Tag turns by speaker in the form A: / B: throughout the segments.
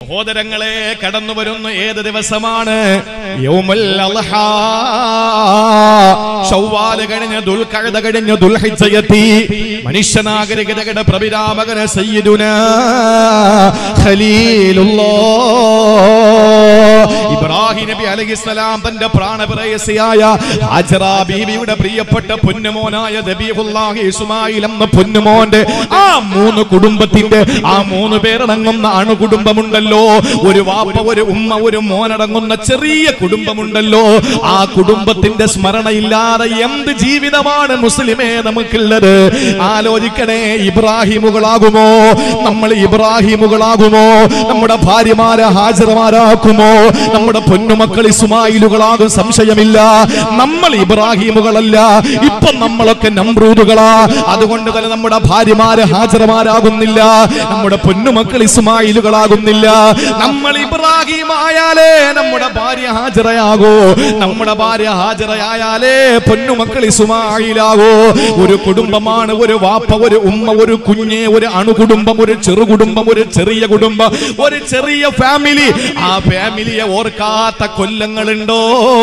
A: സഹോദരങ്ങളെ, കടന്നു വരുന്ന ഏത് ദിവസമാണ്? യൗമുൽ അദ്ഹാ. ശവ്വാൽ കഴിഞ്ഞ് ദുൽഖഅദ കഴിഞ്ഞ് ദുൽഹിജ്ജ എത്തി. മനുഷ്യനാഗരികതയുടെ പ്രഭിരാമകൻ സയ്യിദുനാ ഖലീലുല്ലാഹ് ഇബ്രാഹിം നബി അലൈഹിസ്സലാം തന്റെ പ്രാണപ്രേയസിയായ ഹാജറ ബീവിയുടെ പ്രിയപ്പെട്ട പൊന്നുമോനായ ദബീഹുല്ലാഹി ഇസ്മായിൽ എന്ന പൊന്നുമോന്റെ ആ 3 കുടുംബത്തിന്റെ ആ 3 പേരടങ്ങുന്ന അണുകുടുംബമുണ്ടല്ലോ, ഒരു വാപ്പ, ഒരു ഉമ്മ, ഒരു മോനടങ്ങുന്ന ചെറിയ കുടുംബമുണ്ടല്ലോ, ആ കുടുംബത്തിന്റെ സ്മരണയില്ലാതെ എന്ത് ജീവിതമാണ് മുസ്ലിമേ നമുക്കുള്ളത്? ആലോചിക്കണേ. ഇബ്രാഹിമുകളാകുമോ നമ്മൾ? ഇബ്രാഹിമുകളാകുമോ? നമ്മുടെ ഭാര്യമാരെ ഹാജറമാരാക്കുമോ? നമ്മുടെ പൊന്നുമക്കൾ ഇസ്മായിലുകളാകും, സംശയമില്ല. നമ്മൾ ഇബ്രാഹിമുകളല്ല. ഇപ്പൊ നമ്മളൊക്കെ നമ്രൂദുകളാ. അതുകൊണ്ട് തന്നെ നമ്മുടെ ഭാര്യമാരെ ഹാജറമാരാകുന്നില്ല, നമ്മുടെ പൊന്നുമക്കൾ ഇസ്മായിലുകളാകുന്നില്ല. നമ്മൾ ഇബ്രാഹിം ആയാലേ നമ്മുടെ ഭാര്യ ഹാജറയാകൂ, നമ്മുടെ ഭാര്യ ഹാജറയായാലേ പൊന്നുമക്കൾ ഇസ്മായിലാകൂ. ഒരു കുടുംബമാണ്, ഒരു വാപ്പ, ഒരു ഉമ്മ, ഒരു കുഞ്ഞ്, ഒരു അണുകുടുംബം, ഒരു ചെറുകുടുംബം, ഒരു ചെറിയ കുടുംബം, ഒരു ചെറിയ ഫാമിലി. ആ ഫാമിലിയെ ഓർക്കാത്ത കൊല്ലങ്ങളുണ്ടോ?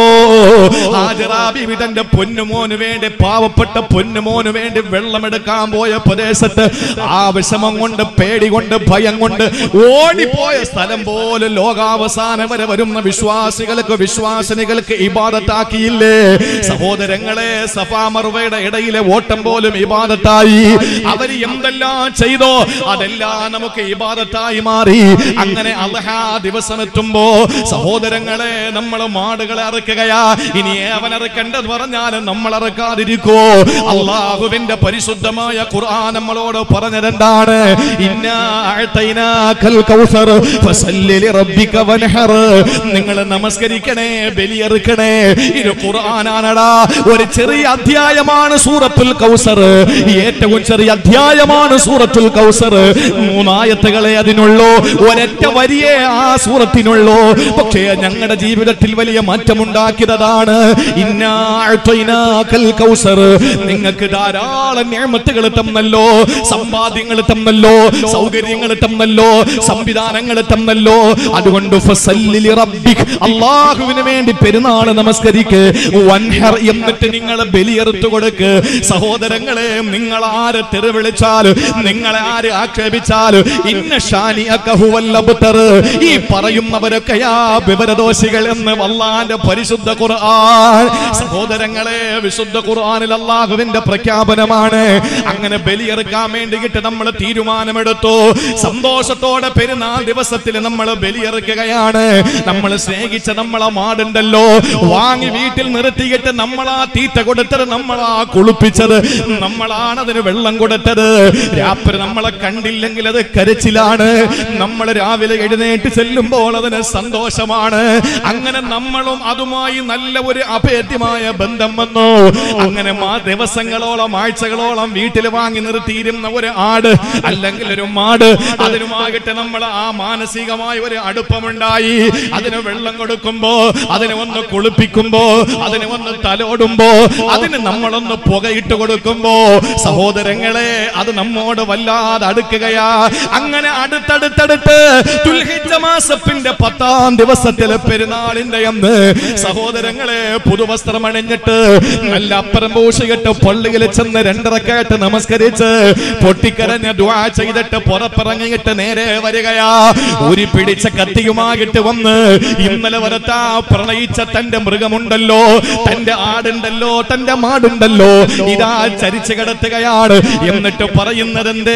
A: ഹാജറ ബീവി തന്റെ പൊന്നുമോന് വേണ്ടി, പാവപ്പെട്ട പൊന്നുമോന് വേണ്ടി വെള്ളമെടുക്കാൻ പോയ പ്രദേശത്ത് ആ വിഷമം കൊണ്ട്, പേടി കൊണ്ട്, ഭയം കൊണ്ട് ഓടിപ്പോയ സ്ഥലം പോലെ ലോകാവസാനം വരെ വരുന്ന വിശ്വാസികൾക്ക്, വിശ്വാസിനികൾക്ക് ഇബാദത്താക്കിയില്ലേ സഹോദരങ്ങളെ? സഫാ മർവയുടെ ഇടയിലെ ഓട്ടം പോലും ഇബാദത്തായി. അവര് എന്തെല്ലാം ചെയ്തോ അതെല്ലാം നമുക്ക് ഇബാദത്തായി മാറി. അങ്ങനെ അദ്ഹാ ദിവസം എത്തുമ്പോ സഹോദരങ്ങളെ, നമ്മൾ മാടുകളെ അറുക്കുകയാ. ഇനി ഏവൻ അറുക്കണ്ടെന്ന് പറഞ്ഞാലും നമ്മൾ അറുക്കാതിരിക്കോ? അള്ളാഹുവിന്റെ പരിശുദ്ധമായ ഖുർആൻ നമ്മളോട് പറഞ്ഞതെന്താണ്? ഇന്നാ അഅതൈനാകൽ കൗസർ ഫസല്ലി ലിറബ്ബിക വൻഹർ. നിങ്ങൾ നമസ്കരിക്കണേ, ബലിയറുക്കണേ. ഇത് ഖുർആനാണടാ. ഒരു ചെറിയ അധ്യായമാണ് സൂറത്തുൽ കൗസർ. ഏറ്റവും ചെറിയ അധ്യായമാണ് സൂറത്തുൽ കൗസർ. 3 ആയത്തുകളെ അതിനുള്ളൂ, ഒരൊറ്റ വരിയെ ആ സൂറത്തിനുള്ളൂ. പക്ഷേ ഞങ്ങളുടെ ജീവിതത്തിൽ വലിയ മാറ്റമുണ്ടാക്കിയതാണ്. ഇന്നാ അഅതൈനാകൽ കൗസർ. നിങ്ങൾക്ക് ധാരാളം നിഅമത്തുകൾ തന്നല്ലോ, സമ്പാദ്യങ്ങൾ തന്നല്ലോ, സൗകര്യങ്ങൾ തന്നല്ലോ, സംവിധാനങ്ങൾ തന്നല്ലോ. അതുകൊണ്ട് ഫസല്ലി ലിറബ്ബിക്, അല്ലാഹുവിന് വേണ്ടി പെരുന്നാൾ നമസ്കരിക്ക്. വൻഹർ, എന്നിട്ട് നിങ്ങൾ ബലിയറുത്തു കൊടുക്ക്. സഹോദരങ്ങളെ, നിങ്ങൾ ആര് തെറി വിളിച്ചാലും, നിങ്ങളെ ആര് ആക്ഷേപിച്ചാലും, ഇന്ന ഷാനിഅക ഹുവൽ അബ്തർ, ഈ പറയുന്നവരൊക്കെയാ വിവരദോഷികൾ എന്ന് അല്ലാഹുവിന്റെ പരിശുദ്ധ ഖുർആൻ. സഹോദരങ്ങളെ, വിശുദ്ധ ഖുർആനിൽ അല്ലാഹുവിന്റെ പ്രഖ്യാപനമാണ്. അങ്ങനെ ബലിയെറുക്കാൻ വേണ്ടിയിട്ട് നമ്മൾ തീരുമാനമെടുത്തു. സന്തോഷത്തോടെ പെരുന്നാൾ ദിവസത്തിൽ നമ്മൾ ബലിയെറുക്കുകയാണ്. നമ്മൾ സ്നേഹിച്ച നമ്മളെ മാടുണ്ടല്ലോ, വാങ്ങി വീട്ടിൽ നിർത്തിയിട്ട് നമ്മളാ തീറ്റ കൊടുത്തത്, നമ്മളാ കുളിപ്പിച്ചത്, നമ്മളാണ് അതിന് വെള്ളം കൊടുത്തത്. രാത്രി നമ്മളെ കണ്ടില്ലെങ്കിൽ അത് കരച്ചിലാണ്. നമ്മൾ രാവിലെ എഴുന്നേറ്റ് ചെല്ലുമ്പോൾ അതിന് സന്തോഷമാണ്. അങ്ങനെ നമ്മളും അതുമായി നല്ല ഒരു അഭേദ്യമായ ബന്ധം വന്നു. അങ്ങനെ ദിവസങ്ങളോളം, ആഴ്ചകളോളം വീട്ടിൽ വാങ്ങി നിർത്തിയിരുന്ന ഒരു ആട് അല്ലെങ്കിൽ ഒരു മാട്, അതിനുമായിട്ട് നമ്മൾ ആ മാനസികമായ ഒരു അടുപ്പമുണ്ടായി. അതിന് വെള്ളം കൊടുക്കുമ്പോ, അതിനെ ഒന്ന് കുളിപ്പിക്കുമ്പോ, അതിനെ ഒന്ന് തലോടുമ്പോ, അതിന് നമ്മളൊന്ന് പുകയിട്ട് കൊടുക്കുമ്പോ സഹോദരങ്ങളെ, അത് നമ്മോട് വല്ലാതെ അടുക്കുകയാ. അങ്ങനെ അടുത്തടുത്തടുത്ത് ദുൽഹിജ്ജ മാസത്തിന്റെ 10-ാം ദിവസത്തിലെ പെരുന്നാളിന്റെ അന്ന് സഹോദരങ്ങളെ, പുതുവസ്ത്രം അണിഞ്ഞിട്ട് നല്ല അപ്പരം പൂശിയിട്ട് പള്ളിയിൽ ചെന്ന് 2 റക്അത്ത് നമസ്കരിച്ച് പൊട്ടിക്കരഞ്ഞ് ദുആ ചെയ്തിട്ട് പുറത്തിറങ്ങിയിട്ട് നേരെ വരികയാ. ഊരി പിടിച്ച കത്തിയുമായിട്ട് വന്ന് ഇന്നലെ വരത്താ പ്രണയിച്ച തന്റെ മൃഗമുണ്ടല്ലോ, തന്റെ ആടുണ്ടല്ലോ, തന്റെ മാടുണ്ടല്ലോ, ഇതാ ചരിച്ചു കിടത്തുകയാണ്. എന്നിട്ട് പറയുന്നതെന്തേ?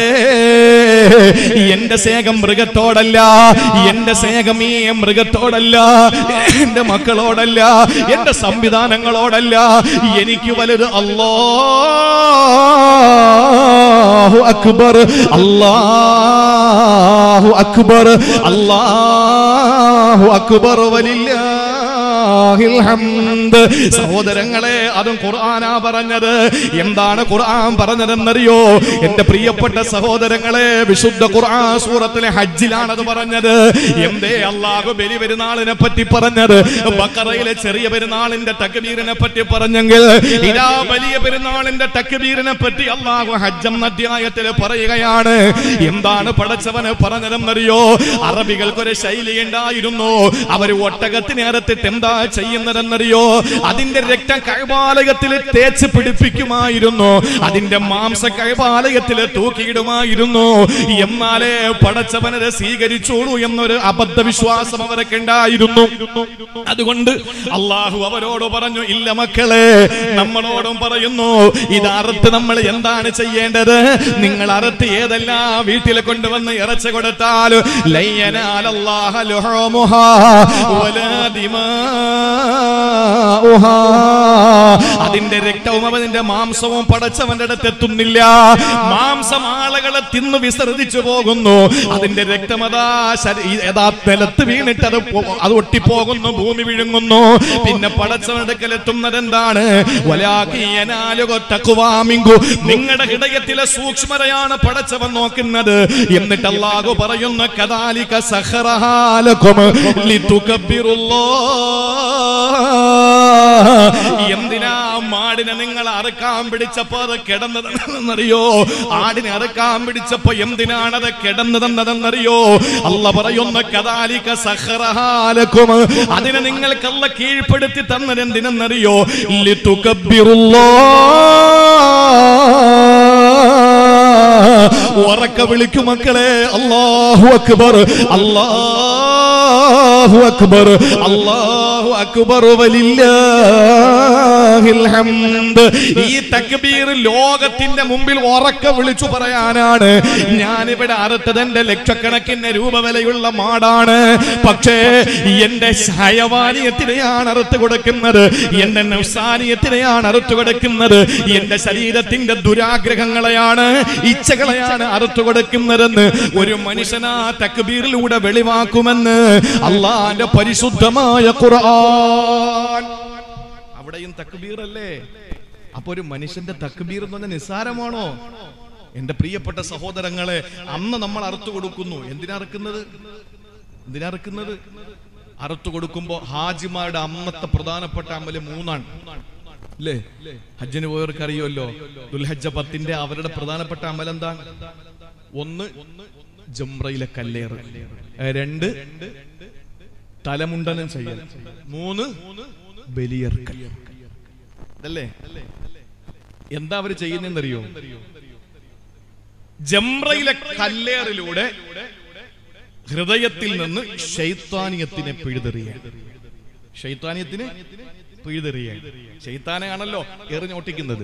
A: എന്റെ സ്നേഹം മൃഗത്തോടല്ല, എന്റെ സ്നേഹം ഈ മൃഗത്തോടല്ല, എന്റെ മക്കളോടല്ല, എന്റെ സംവിധാനങ്ങളോടല്ല, എനിക്ക് വലുത് അല്ലാഹു അക്ബർ, അല്ലാഹു അക്ബർ, അല്ലാഹു അക്ബർ വലില്ലാഹി സഹോദരങ്ങളെ, അതും ഖുർആനാ പറഞ്ഞത്. എന്താണ് ഖുർആൻ പറഞ്ഞതെന്നറിയോ എന്റെ പ്രിയപ്പെട്ട സഹോദരങ്ങളെ? വിശുദ്ധ ഖുർആൻ സൂറത്തിലെ ഹജ്ജിലാണ് അത് പറഞ്ഞത്. എന്തേ അല്ലാഹു ബലി പെരുന്നാളിനെ പറ്റി പറഞ്ഞത്? ബഖറയിലെ ചെറിയ പെരുന്നാളിന്റെ തക്ബീറിനെ പറ്റി പറഞ്ഞെങ്കിൽ ഇതാ വലിയ പെരുന്നാളിന്റെ തക്ബീറിനെ പറ്റി അല്ലാഹു ഹജ്ജ് എന്ന അധ്യായത്തിൽ പറയുകയാണ്. എന്താണ് പടച്ചവന് പറഞ്ഞതെന്നറിയോ? അറബികൾക്കൊരു ശൈലി ഉണ്ടായിരുന്നു. അവർ ഒട്ടകത്തിനെ അറുത്തിട്ട് എന്താ ചെയ്യുന്നതെന്നറിയോ? അതിന്റെ രക്തം കഅബാലയത്തിൽ തേച്ച് പിടിപ്പിക്കുമായിരുന്നു. അതിന്റെ മാംസം കഅബാലയത്തിൽ തൂക്കിയിടുമായിരുന്നു. എന്നാലേ പടച്ചവനെ സ്വീകരിച്ചോളൂ എന്നൊരു അബദ്ധ വിശ്വാസം അവരൊക്കെ ഉണ്ടായിരുന്നു. അതുകൊണ്ട് അള്ളാഹു അവരോട് പറഞ്ഞു, ഇല്ല മക്കളെ, നമ്മളോടും പറയുന്നു, ഇത് അറുത്ത് നമ്മൾ എന്താണ് ചെയ്യേണ്ടത്? നിങ്ങൾ അറുത്ത് ഏതെല്ലാം വീട്ടിൽ കൊണ്ടുവന്ന് ഇറച്ചി കൊടുത്താൽ അതിന്റെ രക്തവും അവന്റെ മാംസവും പടച്ചവന്റെ അടുത്ത് എത്തുന്നില്ല. മാംസം ആളുകളെ തിന്നു വിസർജിച്ചു പോകുന്നു. അതിന്റെ രക്തം നിലത്ത് വീണിട്ട് അത് ഒട്ടിപ്പോകുന്നു, ഭൂമി വിഴുങ്ങുന്നു. പിന്നെ പടച്ചവന്റെ അടുക്കൽ എത്തുന്നത് എന്താണ്? നിങ്ങളുടെ ഹൃദയത്തിലെ സൂക്ഷ്മതയാണ് പടച്ചവൻ നോക്കുന്നത്. എന്നിട്ട് അല്ലാഹു പറയുന്ന കദാലിക സഖറഹാലകും ലിതുകബ്ബിറുല്ലാഹ്. എന്തിനാ മാടിനെ നിങ്ങൾ അറുക്കാൻ പിടിച്ചപ്പോ അത് കിടന്നതെന്നറിയോ? ആടിനെ അറുക്കാൻ പിടിച്ചപ്പോ എന്തിനാണത് കിടന്നതെന്നറിയോ? അല്ലാഹു പറയുന്ന കദാലിക സഖറഹാലകും, അതിനെ നിങ്ങൾക്ക് അല്ലാഹു കീഴ്പ്പെടുത്തി തന്നത് എന്തിനെന്നറിയോ? ഉറക്ക വിളിക്കു മക്കളെ, അല്ലാഹു അക്ബർ, അല്ലാഹു അക്ബർ, അല്ലാഹു അക്ബർ വലില്ലാഹിൽ ഹംദ്. ഈ തക്ബീർ ലോകത്തിന്റെ മുമ്പിൽ ഉറക്ക വിളിച്ചു പറയാനാണ്. ഞാനിവിടെ അറുത്തത് എന്റെ ലക്ഷക്കണക്കിന് രൂപ വിലയുള്ള മാടാണ്. പക്ഷേ എന്റെ ഹയവാനിയത്തിനെയാണ് അറുത്ത് കൊടുക്കുന്നത്, എന്റെ നഫ്സാനിയത്തിനെയാണ് അറുത്ത് കൊടുക്കുന്നത്, എന്റെ ശരീരത്തിന്റെ ദുരാഗ്രഹങ്ങളെയാണ്, ഇച്ഛകളെയാണ് അറുത്ത് കൊടുക്കുന്നതെന്ന് ഒരു മനുഷ്യനാ തക്ബീറിലൂടെ വെളിവാക്കുമെന്ന് അല്ലാഹുവിന്റെ പരിശുദ്ധമായ ഖുർആൻ. അവിടെയും തക്ബീർ അല്ലേ? അപ്പൊ ഒരു മനുഷ്യന്റെ തക്ബീർ എന്ന് പറഞ്ഞാൽ നിസ്സാരമാണോ? എന്റെ പ്രിയപ്പെട്ട സഹോദരങ്ങളെ, അന്ന് നമ്മൾ അറുത്തു കൊടുക്കുന്നു. എന്തിനാ അറുക്കുന്നത്? അറുത്തു കൊടുക്കുമ്പോ ഹാജിമാരുടെ അന്നത്തെ പ്രധാനപ്പെട്ട അമല് 3 അല്ലേ? ഹജ്ജിന് പോയവർക്ക് അറിയുമല്ലോ, ദുൽഹജ്ജ 10 അവരുടെ പ്രധാനപ്പെട്ട അമൽ എന്താണ്? 1 ജംറയിലെ കല്ലേറ്, 2 തലമുണ്ടനം ചെയ്യൽ, 3 ബലിയർക്കൽ. അല്ലേ? എന്താ അവര് ചെയ്യുന്നറിയോ? ജംറയിലെ കല്ലേറിലൂടെ ഹൃദയത്തിൽ നിന്ന് ശൈത്താനിയത്തിനെ പിഴുതെറിയ. ശൈത്താനെയാണല്ലോ എറിഞ്ഞോട്ടിക്കുന്നത്.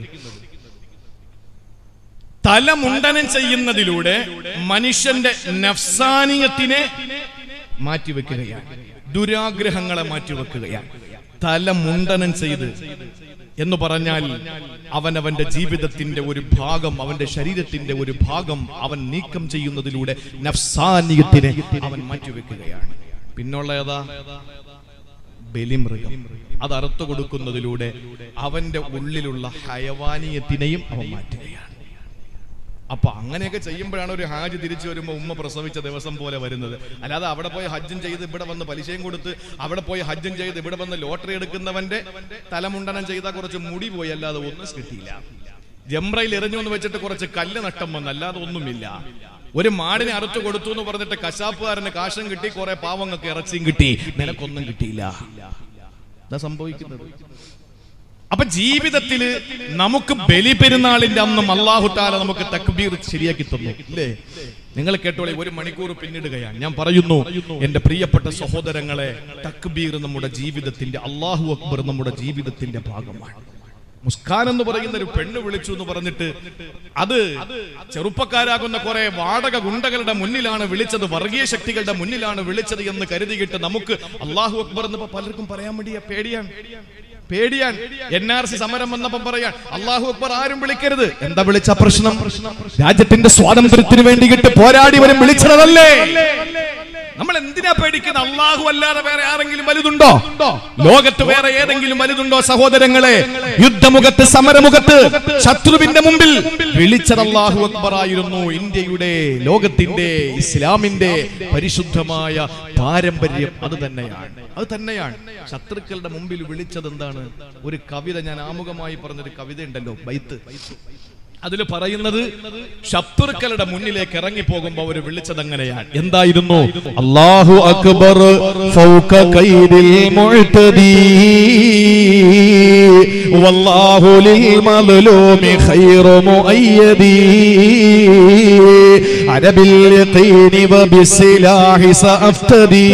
A: തലമുണ്ടനം ചെയ്യുന്നതിലൂടെ മനുഷ്യന്റെ നഫ്സാനിയത്തിനെ മാറ്റിവെക്കുകയാണ്, ദുരാഗ്രഹങ്ങളെ മാറ്റിവെക്കുകയാണ്. തലമുണ്ടനം ചെയ്ത് എന്ന് പറഞ്ഞാൽ അവനവന്റെ ജീവിതത്തിന്റെ ഒരു ഭാഗം, അവന്റെ ശരീരത്തിന്റെ ഒരു ഭാഗം അവൻ നീക്കം ചെയ്യുന്നതിലൂടെ നഫ്സാനിയത്തിനെ അവൻ മാറ്റിവെക്കുകയാണ്. പിന്നുള്ള ഏതാ? ബലിമൃഗം. അത് അറുത്തു കൊടുക്കുന്നതിലൂടെ അവന്റെ ഉള്ളിലുള്ള ഹയവാനിയത്തിനെയും അവൻ മാറ്റുകയാണ്. അപ്പൊ അങ്ങനെയൊക്കെ ചെയ്യുമ്പോഴാണ് ഒരു ഹാജ് തിരിച്ചു വരുമ്പോ ഉമ്മ പ്രസവിച്ച ദിവസം പോലെ വരുന്നത്. അല്ലാതെ അവിടെ പോയി ഹജ്ജും ചെയ്ത് ഇവിടെ വന്ന് പലിശയും കൊടുത്ത്, അവിടെ പോയി ഹജ്ജും ചെയ്ത് ഇവിടെ വന്ന് ലോട്ടറി എടുക്കുന്നവന്റെ തലമുണ്ടനം ചെയ്താൽ കുറച്ച് മുടി പോയി, അല്ലാതെ ഒന്നും കിട്ടിയില്ല. ജംറയിൽ എറിഞ്ഞു എന്ന് വെച്ചിട്ട് കുറച്ച് കല്ല് നഷ്ടം വന്ന്, അല്ലാതെ ഒന്നുമില്ല. ഒരു മാടിനെ അറുത്തു കൊടുത്തു എന്ന് പറഞ്ഞിട്ട് കശാപ്പുകാരന് കാശും കിട്ടി, കുറെ പാവങ്ങൾക്ക് ഇറച്ചിയും കിട്ടി, നിനക്കൊന്നും കിട്ടിയില്ല. എന്താ സംഭവിക്കുന്നത്? അപ്പൊ ജീവിതത്തില് നമുക്ക് ബലി പെരുന്നാളിന്റെ അന്നും അല്ലാഹു തആല നമുക്ക് തക്ബീർ ശരിയാക്കി തന്നു, ഇല്ലേ? നിങ്ങൾ കേട്ടോളി, 1 മണിക്കൂർ പിന്നിടുകയാണ്. ഞാൻ പറയുന്നു എന്റെ പ്രിയപ്പെട്ട സഹോദരങ്ങളെ, തക്ബീർ നമ്മുടെ ജീവിതത്തിന്റെ, അല്ലാഹു അക്ബർ നമ്മുടെ ജീവിതത്തിന്റെ ഭാഗമാണ്. മുസ്കാൻ എന്ന് പറയുന്ന ഒരു പെണ്ണ് വിളിച്ചു എന്ന് പറഞ്ഞിട്ട് അത് ചെറുപ്പക്കാരാകുന്ന കുറെ വാടക ഗുണ്ടകളുടെ മുന്നിലാണ് വിളിച്ചത്, വർഗീയ ശക്തികളുടെ മുന്നിലാണ് വിളിച്ചത് എന്ന് കരുതിയിട്ട് നമുക്ക് അല്ലാഹു അക്ബർ എന്ന് പലർക്കും പറയാൻ വേണ്ടിയ പേടിയാണ്. NRC സമരം വന്നപ്പം പറയാൻ അല്ലാഹു അക്ബർ ആരും വിളിക്കരുത്. എന്താ വിളിച്ച പ്രശ്നം? രാജ്യത്തിന്റെ സ്വാതന്ത്ര്യത്തിന് വേണ്ടിയിട്ട് പോരാടിവരും വിളിച്ചതല്ലേ? നമ്മൾ എന്തിനാ പേടിക്കുന്നത്? അള്ളാഹു അല്ലാതെ വേറെ ആരെങ്കിലും വലുതുണ്ടോ? ലോകത്ത് വേറെ ഏതെങ്കിലും വലുതുണ്ടോ? സഹോദരങ്ങളെ, യുദ്ധമുഖത്ത്, സമരമുഖത്ത്, ശത്രുവിന്റെ മുമ്പിൽ വിളിച്ചത് അല്ലാഹു അക്ബർ ആയിരുന്നു. ഇന്ത്യയുടെ, ലോകത്തിന്റെ, ഇസ്ലാമിന്റെ പരിശുദ്ധമായ പാരമ്പര്യം അത് തന്നെയാണ്. ശത്രുക്കളുടെ മുമ്പിൽ വിളിച്ചത് എന്താണ്? ഒരു കവിത, ഞാൻ ആമുഖമായി പറഞ്ഞൊരു കവിത ഉണ്ടല്ലോ, ബൈത്ത്. അതിൽ പറയുന്നത് ശത്രുക്കളുടെ മുന്നിലേക്ക് ഇറങ്ങി പോകുമ്പോൾ അവർ വിളിച്ചത് അങ്ങനെയാണ്. എന്തായിരുന്നു? അല്ലാഹു അക്ബർ ഫൗക ഖൈരിൽ മുഅ്തദി വല്ലാഹു ലിൽ മദ്ലൂമി ഖൈറു മുഅയ്യദി അനബിൽ യഖീനി വബിസ്സിലാഹി സഅഫ്തദി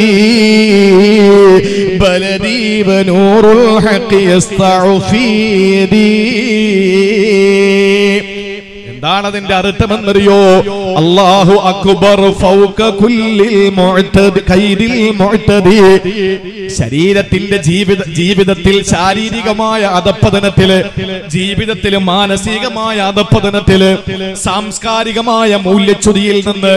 A: ബലദി വനൂറുൽ ഹഖ് യസ്തഉ ഫീദി. എന്താണ് അതിന്റെ അർത്ഥമെന്നറിയോ? അല്ലാഹു അക്ബർ ഫൗക കുല്ലിൽ മുഅ്തദി ഖൈരിൽ മുഅ്തദി. ശരീരത്തിന്റെ ജീവിതത്തിൽ ശാരീരികമായ അധപ്പതനത്തില്, ജീവിതത്തിൽ മാനസികമായ അധപ്പതനത്തില്, സാംസ്കാരികമായ മൂല്യച്യുതിയിൽ നിന്ന്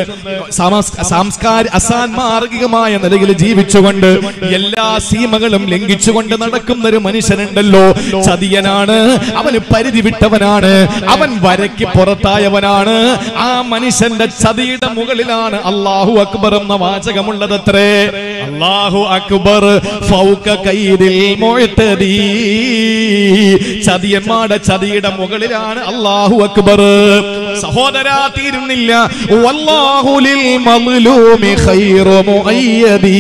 A: അസാൻമാർഗികമായ നിലയിൽ ജീവിച്ചുകൊണ്ട് എല്ലാ സീമകളും ലംഘിച്ചുകൊണ്ട് നടക്കുന്ന ഒരു മനുഷ്യനുണ്ടല്ലോ, ചതിയനാണ്, അവന് പരിധി വിട്ടവനാണ്, അവൻ വരയ്ക്ക് പുറത്തായവനാണ്. ആ മനുഷ്യന്റെ ചതിയുടെ മുകളിലാണ് അല്ലാഹു അക്ബർ എന്ന വാചകമുള്ളതത്രേ. അല്ലാഹു അക്ബർ ഫൗക ഖൈരിൽ മുഅ്തദി. ചതിയന്മാരുടെ ചതിയുടെ മുകളിലാണ് അല്ലാഹു അക്ബർ. സഹോദരാ, തീരുന്നില്ല. വല്ലാഹു ലിൽ മദ്ലൂമി ഖൈറു മുഅയ്യദി.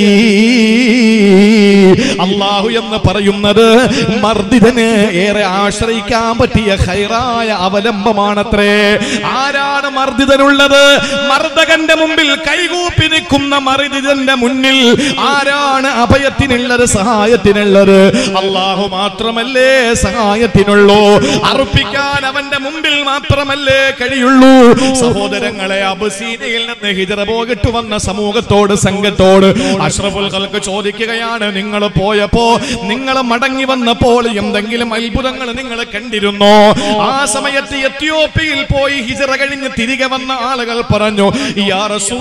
A: അല്ലാഹു എന്ന് പറയുന്നത് മർദിതന് ഏറെ ആശ്രയിക്കാൻ പറ്റിയ ഖൈറായ അവലംബമാണത്രേ. ആരാണ് മർദിതനുള്ളത്? മർദകന്റെ മുമ്പിൽ കൈകൂപ്പി നിൽക്കുന്ന മർദിതന്റെ മുന്നിൽ ആരാണ് അഭയത്തിനുള്ളത്, സഹായത്തിനുള്ളത്? അല്ലാഹു മാത്രമല്ലേ സഹായത്തിനുള്ളൂ. അർപ്പിക്കാൻ അവന്റെ മുമ്പിൽ മാത്രമല്ലേ കഴിയുള്ളൂ. സഹോദരങ്ങളെ, അബസീനയിൽ നിന്ന് ഹിജറ പോയിട്ട് വന്ന സമൂഹത്തോട്, സംഘത്തോട് അഷ്റഫുൽ ഖൽഖ് ചോദിക്കുകയാണ്, നിങ്ങൾ പോയപ്പോ, നിങ്ങൾ മടങ്ങി വന്നപ്പോൾ എന്തെങ്കിലും അത്ഭുതങ്ങൾ നിങ്ങൾ കണ്ടിരുന്നോ? ആ സമയത്ത് എത്യോപ്യയിൽ പോയി ഹിജറ കഴിഞ്ഞ് തിരികെ വന്ന ആളുകൾ പറഞ്ഞു, യാ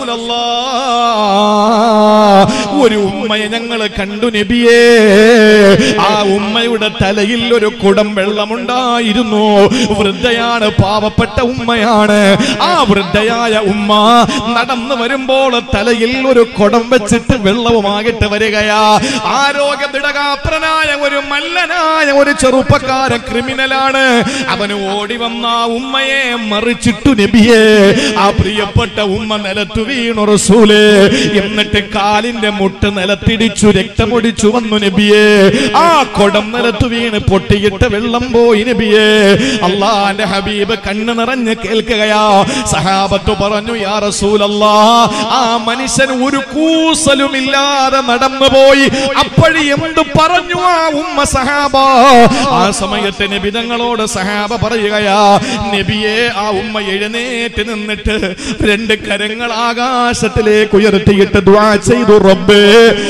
A: റസൂലല്ലാഹ്, ഒരു ഉമ്മയെ ഞങ്ങൾ കണ്ടു നബിയേ. ആ ഉമ്മയുടെ തലയിൽ ഒരു കുടം വെള്ളമുണ്ടായിരുന്നു. വൃദ്ധയാണ്, പാവപ്പെട്ട ഉമ്മയാണ്. ആ വൃദ്ധയായ ഉമ്മ നടന്നു വരുമ്പോൾ തലയിൽ ഒരു കുടം വെച്ചിട്ട് വെള്ളവുമാകിട്ട് വരികയാ. ആരോഗ്യ ദൃഢഗാത്രനായ ഒരു മല്ലനായ ഒരു ചെറുപ്പക്കാരൻ, ക്രിമിനലാണ്. അവന് ഓടി വന്ന ഉമ്മയെ മറിച്ചിട്ടു നബിയെ. ആ പ്രിയപ്പെട്ട ഉമ്മ നിലത്തു വീണു റസൂലേ. എന്നിട്ട് കാലിന്റെ മുട്ട് നിലത്തിടിച്ചു, രക്തമൊടിച്ചു വന്നു നബിയെ. ആ കുടം നിലത്തു വീണ് പൊട്ടിയിട്ട് വെള്ളം പോയി നബിയെ. അല്ലാഹുവിന്റെ ഹബീബ് കണ്ണ് നിറഞ്ഞ് കേൾക്കുകയാ. സഹാബത്ത് പറഞ്ഞു, യാ റസൂലല്ലാഹ്, ആ മനുഷ്യൻ ഒരു കൂസലുമില്ലാതെ നടന്നു പോയി. അപ്പോഴി എന്ത് പറഞ്ഞു ആ ഉമ്മ സഹാബ? ആ സമയത്ത് നബി തങ്ങളോട് സഹാബ പറയുകയാ, നബിയെ, ആ ഉമ്മ എഴുന്നേറ്റ് നിന്നിട്ട് രണ്ട് കരങ്ങൾ ആകാശത്തിലേക്ക് ഉയർത്തിയിട്ട് ദുആ ചെയ്തു, റബ്ബേ,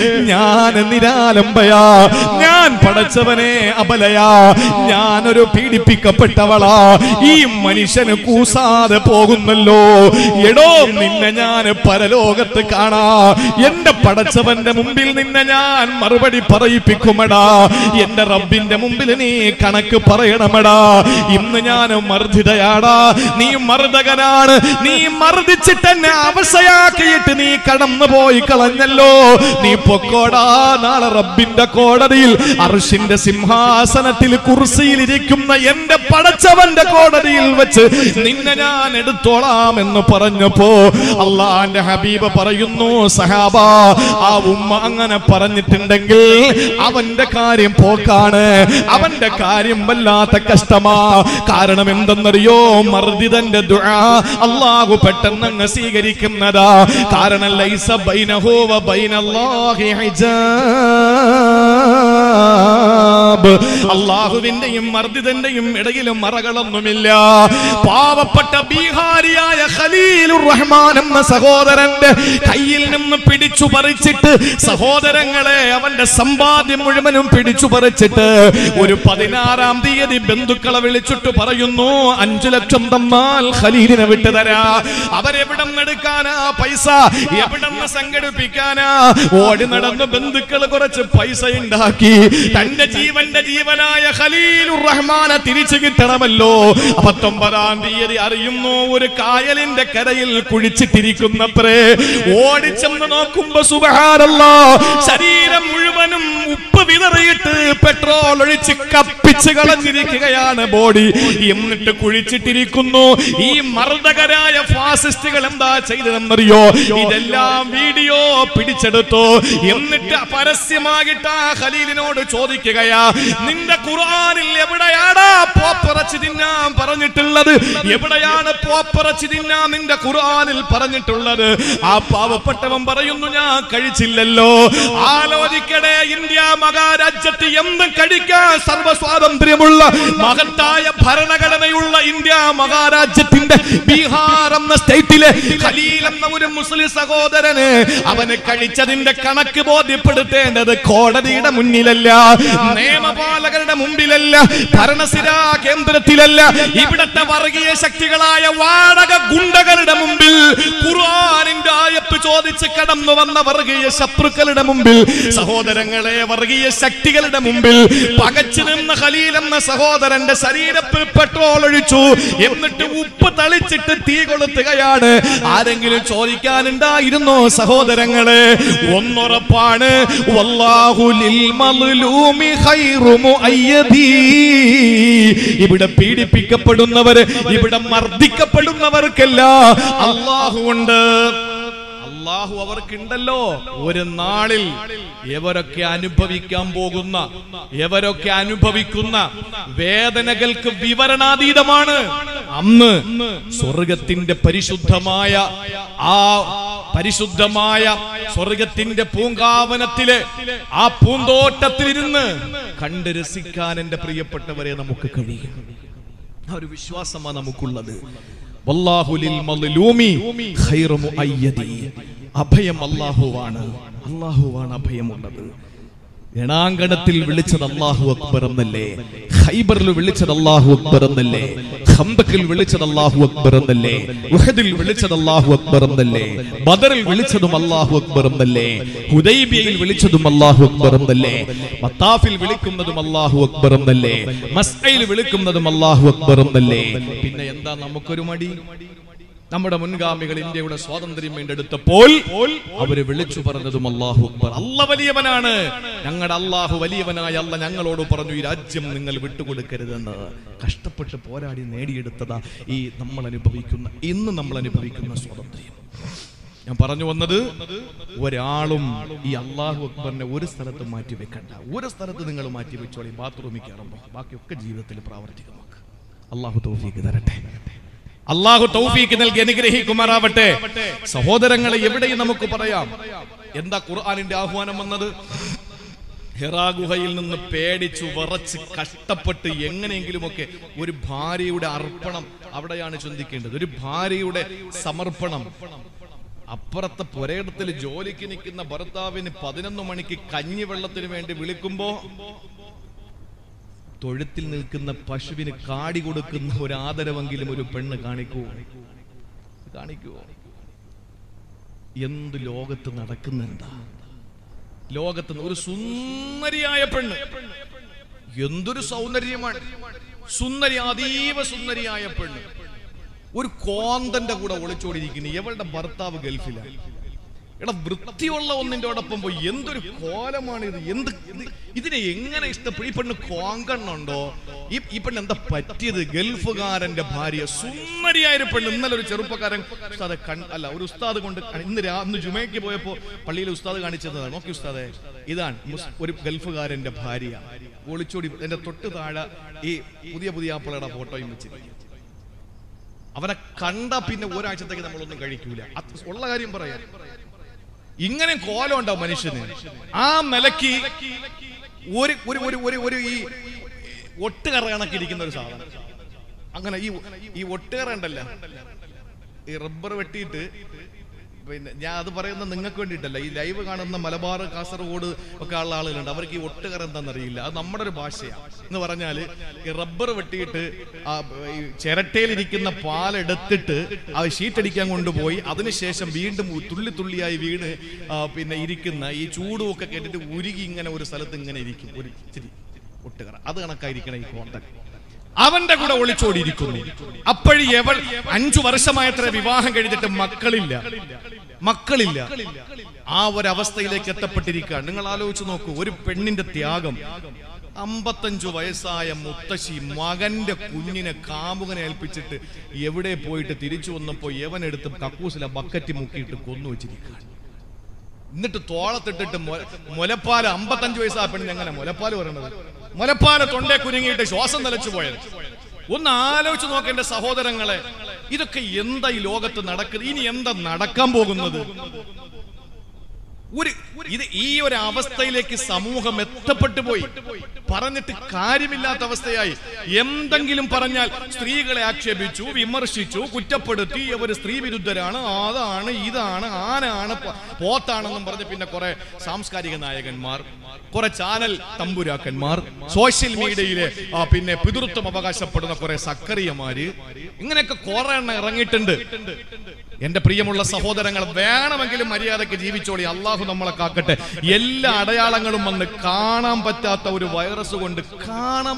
A: ഞാൻ നിരാലംബയാ, ഞാൻ പടച്ചവനെ അബലയാ, ഞാനൊരു പീഡിപ്പിക്കപ്പെട്ടവളാ, ഈ മനുഷ്യന് കൂസാതെ പോകുന്നല്ലോ. എടോ, നിന്നെ ഞാൻ പരലോകത്ത് കാണാ, എന്റെ പടച്ചവന്റെ മുമ്പിൽ നിന്നെ ഞാൻ മറുപടി പറയിപ്പിക്കുമടാ, എന്റെ റബ്ബിന്റെ മുമ്പിൽ നീ കണക്ക് പറയണമടാ. ഇന്ന് ഞാൻ മർദ്ദിതയാടാ, നീ മർദ്ദകനാണ്, നീ മർദ്ദിച്ചിട്ട് എന്നെ അവശയാക്കിയിട്ട് നീ കടന്നു പോയി കളഞ്ഞല്ലോ. നീ പൊക്കോടാ, നാളെ റബ്ബിന്റെ കോടതിയിൽ, അർശിന്റെ സിംഹാസനത്തിൽ കുർസിയിൽ ഇരിക്കുന്ന എന്റെ പടച്ചവന്റെ കോടതിയിൽ വെച്ച് നിന്നെ ഞാൻ എടുത്തോളാം എന്ന് പറഞ്ഞപ്പോ അല്ലാഹുവിന്റെ ഹബീബ് പറയുന്നു, സഹാബ, ആ ഉമ്മ അങ്ങനെ പറഞ്ഞിട്ടുണ്ടെങ്കിൽ അവന്റെ കാര്യം പോക്കാണ്, അവന്റെ കാര്യം വല്ലാത്ത കഷ്ടമാ. കാരണം എന്തെന്നറിയോ? മർദിതന്റെ ദുആ അല്ലാഹു പെട്ടെന്ന് അങ്ങ് സ്വീകരിക്കുന്നതാ. കാരണം ലൈസ ബൈനഹു വ ബൈനല്ലാഹി ഹിജാബ്. അല്ലാഹുവിന്റെയും മർദിതന്റെയും ഇടയിൽ മറകളൊന്നുമില്ല. പാവപ്പെട്ട പാവപ്പെട്ട ബീഹാരിയായ ഖലീലുർ റഹ്മാൻ എന്ന സഹോദരന്റെ കയ്യിൽ നിന്ന് പിടിച്ചു പറിച്ചിട്ട്, സഹോദരങ്ങളെ, അവന്റെ സമ്പാദ്യം മുഴുവനും പിടിച്ചു പറിച്ചിട്ട് ഒരു 16-ാം തീയതി ബന്ധുക്കളെ വിളിച്ചിട്ട് പറയുന്നു, 5 ലക്ഷം തന്നാൽ ഖലീലിനെ വിട്ടുതരാ. അവരെവിടെ എടുക്കാനാ പൈസ? എവിടെ സംഘടിപ്പിക്കാനാ? ഓടി നടന്ന് ബന്ധുക്കൾ കുറച്ച് പൈസ ഉണ്ടാക്കി തന്റെ ജീവന്റെ ജീവനായ ഖലീലുർ റഹ്മാനെ തിരിച്ചു കിട്ടണമല്ലോ. 19-ാം തീയതി അറിയുന്നു, ഒരു കായലിന്റെ കരയിൽ കുഴിച്ചിട്ടിരിക്കുന്നത്രേ. ഓടിച്ചെന്ന് നോക്കുമ്പോ സുബ്ഹാനല്ലാഹ്, ശരീരം മുഴുവനും ഉപ്പ് വിതറിയിട്ട് പെട്രോൾ ഒഴിച്ച് കപ്പിച്ച് കളഞ്ഞിരിക്കുകയാണ് ബോഡി. എന്നിട്ട് കുഴിച്ചിട്ടിരിക്കുന്നു. ഈ മർദ്ദകരായ ഫാസിസ്റ്റുകൾ എന്താ ചെയ്തതെന്നറിയോ? ഇതെല്ലാം വീഡിയോ പിടിച്ചെടുത്തു. എന്നിട്ട് പരസ്യമായിട്ട് ആ ഖലീലിനോട് ചോദിക്കുകയാ, നിന്റെ ഖുർആനിൽ എവിടെയാണ് പോപ്പിറച്ചി തിന്നാൻ പറഞ്ഞിട്ടുള്ളത്? എവിടെയാണ് പോപ്പിറച്ചി തിന്നാൻ നിന്റെ ഖുർആനിൽ പറഞ്ഞിട്ടുള്ളത്? ആ പാവപ്പെട്ടവൻ പറയുന്നു, ഞാൻ കഴിച്ചില്ലല്ലോ. ആലോചിക്കണേ, ഇന്ത്യ മഹാരാജ്യത്ത് എന്ത് കഴിക്കാൻ സർവ്വസ്വാതന്ത്ര്യമുള്ള മഹത്തായ ഭരണഘടനയുള്ള ഇന്ത്യ മഹാരാജ്യത്തിന്റെ ബീഹാർ എന്ന സ്റ്റേറ്റിലെ ഖലീൽ എന്ന ഒരു മുസ്ലിം സഹോദരന് അവന് കഴിച്ചതിന്റെ കണക്ക് ബോധ്യപ്പെടുത്തേണ്ടത് കോടതിയുടെ മുന്നിലല്ല, നിയമപാലകരുടെ മുമ്പിലല്ല, ഭരണസിരാ കേന്ദ്രത്തിലല്ല, ഇവിടത്തെ വർഗീയ ശക്തികളായ വാടക ഗുണ്ടകളുടെ മുമ്പിൽ, ഖുർആനിന്റെ ആയത്ത് ചോദിച്ച് കടന്നു വന്ന വർഗീയ ശത്രുക്കളുടെ മുമ്പിൽ, സഹോദരങ്ങളെ, വർഗീയ ശക്തികളുടെ മുമ്പിൽ പകച്ചു നിന്ന ഖലീൽ എന്ന സഹോദരന്റെ ശരീരത്തിൽ പെട്രോൾ ഒഴിച്ചു. എന്നിട്ട് ഉപ്പ് തളിച്ചിട്ട് തീ കൊളുത്തുകയാണ്. ആരെങ്കിലും ചോദിക്കാനുണ്ടായിരുന്നോ സഹോദരങ്ങളെ? ഒന്നുറപ്പാണ്, വല്ലാഹു ലിൽ മദ്ലൂമി ഖൈറു മുഅയ്യദി. ഇവിടെ പീഡിപ്പിക്കപ്പെടുന്നവര്, ഇവിടെ മർദ്ദിക്കപ്പെടുന്നവർക്കെല്ലാം അല്ലാഹു ഉണ്ട്. അല്ലാഹു അവർക്കുണ്ടല്ലോ. ഒരു നാളിൽ എവരൊക്കെ അനുഭവിക്കാൻ പോകുന്ന, എവരൊക്കെ അനുഭവിക്കുന്ന വേദനകൾക്ക് വിവരണാതീതമാണ്. അന്ന് സ്വർഗത്തിന്റെ പരിശുദ്ധമായ ആ പരിശുദ്ധമായ സ്വർഗത്തിന്റെ പൂങ്കാവനത്തിലെ ആ പൂന്തോട്ടത്തിലിരുന്ന് കണ്ട് രസിക്കാൻ എന്റെ പ്രിയപ്പെട്ടവരെ നമുക്ക് കഴിയും. ആ ഒരു വിശ്വാസമാണ് നമുക്കുള്ളത്. വല്ലാഹു ലിൽ മദ്ലൂമി ഖൈറു മുഅയ്യദി. അഭയം അല്ലാഹുവാണ്, അല്ലാഹുവാണ് അഭയമുള്ളത്. എണാങ്കണത്തിൽ വിളിച്ചത് അല്ലാഹു അക്ബർ എന്നല്ലേ? ഖൈബറിൽ വിളിച്ചത് അല്ലാഹു അക്ബർ എന്നല്ലേ? ഖന്തഖിൽ വിളിച്ചത് അല്ലാഹു അക്ബർ എന്നല്ലേ? ഉഹദിൽ വിളിച്ചത് അല്ലാഹു അക്ബർ എന്നല്ലേ? ബദറിൽ വിളിച്ചതും അല്ലാഹു അക്ബർ എന്നല്ലേ? ഹുദൈബിയയിൽ വിളിച്ചതും അല്ലാഹു അക്ബർ എന്നല്ലേ? മത്താഫിൽ വിളിക്കുന്നതും അല്ലാഹു അക്ബർ എന്നല്ലേ? മസ്അയിൽ വിളിക്കുന്നതും അല്ലാഹു അക്ബർ എന്നല്ലേ? പിന്നെ എന്താ നമുക്കൊരു മടി? നമ്മുടെ മുൻഗാമികൾ ഇന്ത്യയുടെ സ്വാതന്ത്ര്യം വീണ്ടെടുത്തപ്പോൾ അവര് വിളിച്ചു പറഞ്ഞതും അല്ലാഹു അക്ബർ. അല്ലാഹു വലിയവനാണ്. ഞങ്ങളുടെ അല്ലാഹു വലിയവനായ അല്ലാഹു ഞങ്ങളോട് പറഞ്ഞു, ഈ രാജ്യം നിങ്ങൾ വിട്ടുകൊടുക്കരുതെന്ന്. കഷ്ടപ്പെട്ട് പോരാടി നേടിയെടുത്തതാ ഈ ഇന്ന് നമ്മൾ അനുഭവിക്കുന്ന സ്വാതന്ത്ര്യം. ഞാൻ പറഞ്ഞു വന്നത്, ഒരാളും ഈ അല്ലാഹു അക്ബറിനെ ഒരു സ്ഥലത്ത് മാറ്റി വെക്കണ്ട. ഒരു സ്ഥലത്ത് നിങ്ങൾ മാറ്റി വെച്ചോളി, ബാത്റൂമിൽ കയറുമ്പോ. ബാക്കിയൊക്കെ ജീവിതത്തിൽ പ്രാവർത്തികമാക്കുക. അല്ലാഹു തൗഫീഖ് തരട്ടെ. അല്ലാഹു തൗഫീഖ് നൽകി അനുഗ്രഹിക്കുമാറാവട്ടെ. സഹോദരങ്ങളെ, എവിടെയും നമുക്ക് പറയാം, എന്താ ഖുർആനിന്റെ ആഹ്വാനം വന്നത്? ഹിറാ ഗുഹയിൽ നിന്ന് പേടിച്ചു വിറച്ച് കഷ്ടപ്പെട്ട് എങ്ങനെയെങ്കിലുമൊക്കെ ഒരു ഭാര്യയുടെ അർപ്പണം അവിടെയാണ് ചിന്തിക്കേണ്ടത്. ഒരു ഭാര്യയുടെ സമർപ്പണം. അപ്പുറത്തെ പുരയിടത്തിൽ ജോലിക്ക് നിൽക്കുന്ന ഭർത്താവിന് 11 മണിക്ക് കഞ്ഞിവെള്ളത്തിന് വേണ്ടി വിളിക്കുമ്പോ തൊഴുത്തിൽ നിൽക്കുന്ന പശുവിന് കാടി കൊടുക്കുന്ന ഒരു ആദരവെങ്കിലും ഒരു പെണ്ണ് കാണിക്കുവോ? എന്ത് ലോകത്ത് നടക്കുന്നെന്താ? ലോകത്ത് ഒരു സുന്ദരിയായ പെണ്ണ്, എന്തൊരു സൗന്ദര്യമാണ്! സുന്ദരി, അതീവ സുന്ദരിയായ പെണ്ണ് ഒരു കോന്തന്റെ കൂടെ ഒളിച്ചോടിയിരിക്കുന്നു. ഇവളുടെ ഭർത്താവ് ഗൾഫിലാണ്. എടാ, വൃത്തിയുള്ള ഒന്നിൻ്റെയോടൊപ്പം പോയി എന്തൊരു കോലമാണ് ഇത്! ഇതിനെ എങ്ങനെ ഇഷ്ടപ്പെടും? ഈ പെണ്ണ് കോങ്കണ്ണുണ്ടോ? ഈ പെണ്ണ് എന്താ പറ്റിയത്? ഗൾഫുകാരന്റെ ഭാര്യ, സുന്ദരിയായ പെണ്ണ്. ഇന്നലെ ഒരു ചെറുപ്പക്കാരൻ ഉസ്താദെ ഒരു ഉസ്താദ് കൊണ്ട് ഇന്ന് ജുമയ്ക്ക് പോയപ്പോ പള്ളിയിൽ ഉസ്താദ് കാണിച്ചതാണ്. നോക്കി ഉസ്താദെ, ഇതാണ് ഒരു ഗൾഫുകാരന്റെ ഭാര്യ ഒളിച്ചോടി. എന്റെ തൊട്ട് താഴെ ഈ പുതിയ ആപ്പിളുടെ ഫോട്ടോയും വെച്ചിരിക്കും. അവനെ കണ്ട പിന്നെ ഒരാഴ്ചത്തേക്ക് നമ്മളൊന്നും കഴിക്കൂല. ഉള്ള കാര്യം പറയാം. ഇങ്ങനെ കോലം ഉണ്ടാവും മനുഷ്യന്. ആ നിലയ്ക്ക് ഒരു ഈ ഒട്ടുകറ കണക്കിരിക്കുന്ന ഒരു സാധനം. അങ്ങനെ ഈ ഒട്ടേറെ ഉണ്ടല്ലോ, ഈ റബ്ബർ വെട്ടിയിട്ട്, പിന്നെ ഞാൻ അത് പറയുന്നത് നിങ്ങൾക്ക് വേണ്ടിയിട്ടല്ല, ഈ ലൈവ് കാണുന്ന മലബാർ, കാസർഗോഡ് ഒക്കെ ഉള്ള ആളുകളുണ്ട്, അവർക്ക് ഈ ഒട്ടുകര എന്താണെന്നറിയില്ല. അത് നമ്മുടെ ഒരു ഭാഷയാണ്. എന്ന് പറഞ്ഞാൽ ഈ റബ്ബർ വെട്ടിയിട്ട് ഈ ചിരട്ടയിലിരിക്കുന്ന പാലെടുത്തിട്ട് അത് ഷീറ്റടിക്കാൻ കൊണ്ടുപോയി അതിനുശേഷം വീണ്ടും തുള്ളി തുള്ളിയായി വീണ് പിന്നെ ഇരിക്കുന്ന ഈ ചൂടുമൊക്കെ കേട്ടിട്ട് ഉരുകി ഇങ്ങനെ ഒരു സ്ഥലത്ത് ഇങ്ങനെ ഇരിക്കും ഒരു ഇച്ചിരി ഒട്ടുകര. അത് കണക്കായിരിക്കണം ഈ കോണ്ടൻ. അവന്റെ കൂടെ ഒളിച്ചോടിയിരിക്കുന്നു. അപ്പോഴും 5 വർഷമായത്ര വിവാഹം കഴിഞ്ഞിട്ട് മക്കളില്ല. ആ ഒരവസ്ഥയിലേക്ക് എത്തപ്പെട്ടിരിക്കുകയാണ്. നിങ്ങൾ ആലോചിച്ച് നോക്കൂ, ഒരു പെണ്ണിന്റെ ത്യാഗം. 55 വയസ്സായ മുത്തശ്ശി മകന്റെ കുഞ്ഞിനെ കാമുകനെ ഏൽപ്പിച്ചിട്ട് എവിടെ പോയിട്ട് തിരിച്ചു വന്നപ്പോ യവനെടുത്ത് കക്കൂസിലെ ബക്കറ്റ് മുക്കിയിട്ട് കൊന്നു വെച്ചിരിക്കുകയാണ്. എന്നിട്ട് തോളത്തിട്ടിട്ട് മുലപ്പാല്, 55 വയസ്സായ പെണ്ണിന് എങ്ങനെ മുലപ്പാല് പറയണത്? മുലപ്പാല് തൊണ്ടേ കുരുങ്ങിയിട്ട് ശ്വാസം നിലച്ചു പോയത്. ഒന്ന് ആലോചിച്ച് നോക്കേണ്ട സഹോദരങ്ങളെ, ഇതൊക്കെ എന്താ ഈ ലോകത്ത് നടക്കുന്നത്? ഇനി എന്താ നടക്കാൻ പോകുന്നത്? ഈ ഒരു അവസ്ഥയിലേക്ക് സമൂഹം എത്തപ്പെട്ടു പോയി. പറഞ്ഞിട്ട് കാര്യമില്ലാത്ത അവസ്ഥയായി. എന്തെങ്കിലും പറഞ്ഞാൽ സ്ത്രീകളെ ആക്ഷേപിച്ചു, വിമർശിച്ചു, കുറ്റപ്പെടുത്തി, അവർ സ്ത്രീ വിരുദ്ധരാണ്, അതാണ്, ഇതാണ്, ആനാണ്, പോത്താണെന്നും പറഞ്ഞ് പിന്നെ കുറെ സാംസ്കാരിക നായകന്മാർ, കുറെ ചാനൽ തമ്പുരാക്കന്മാർ, സോഷ്യൽ മീഡിയയിലെ പിന്നെ പിതൃത്വം അവകാശപ്പെടുന്ന കുറെ സക്കറിയമാര്, ഇങ്ങനെയൊക്കെ കുറെ എണ്ണം ഇറങ്ങിയിട്ടുണ്ട്. എന്റെ പ്രിയമുള്ള സഹോദരങ്ങൾ, വേണമെങ്കിലും മര്യാദയ്ക്ക് ജീവിച്ചോളി. അള്ളാഹു നമ്മളെ കാക്കട്ടെ. എല്ലാ അടയാളങ്ങളും വന്ന് കാണാൻ പറ്റാത്ത ഒരു വൈറസ് കൊണ്ട് കാണാൻ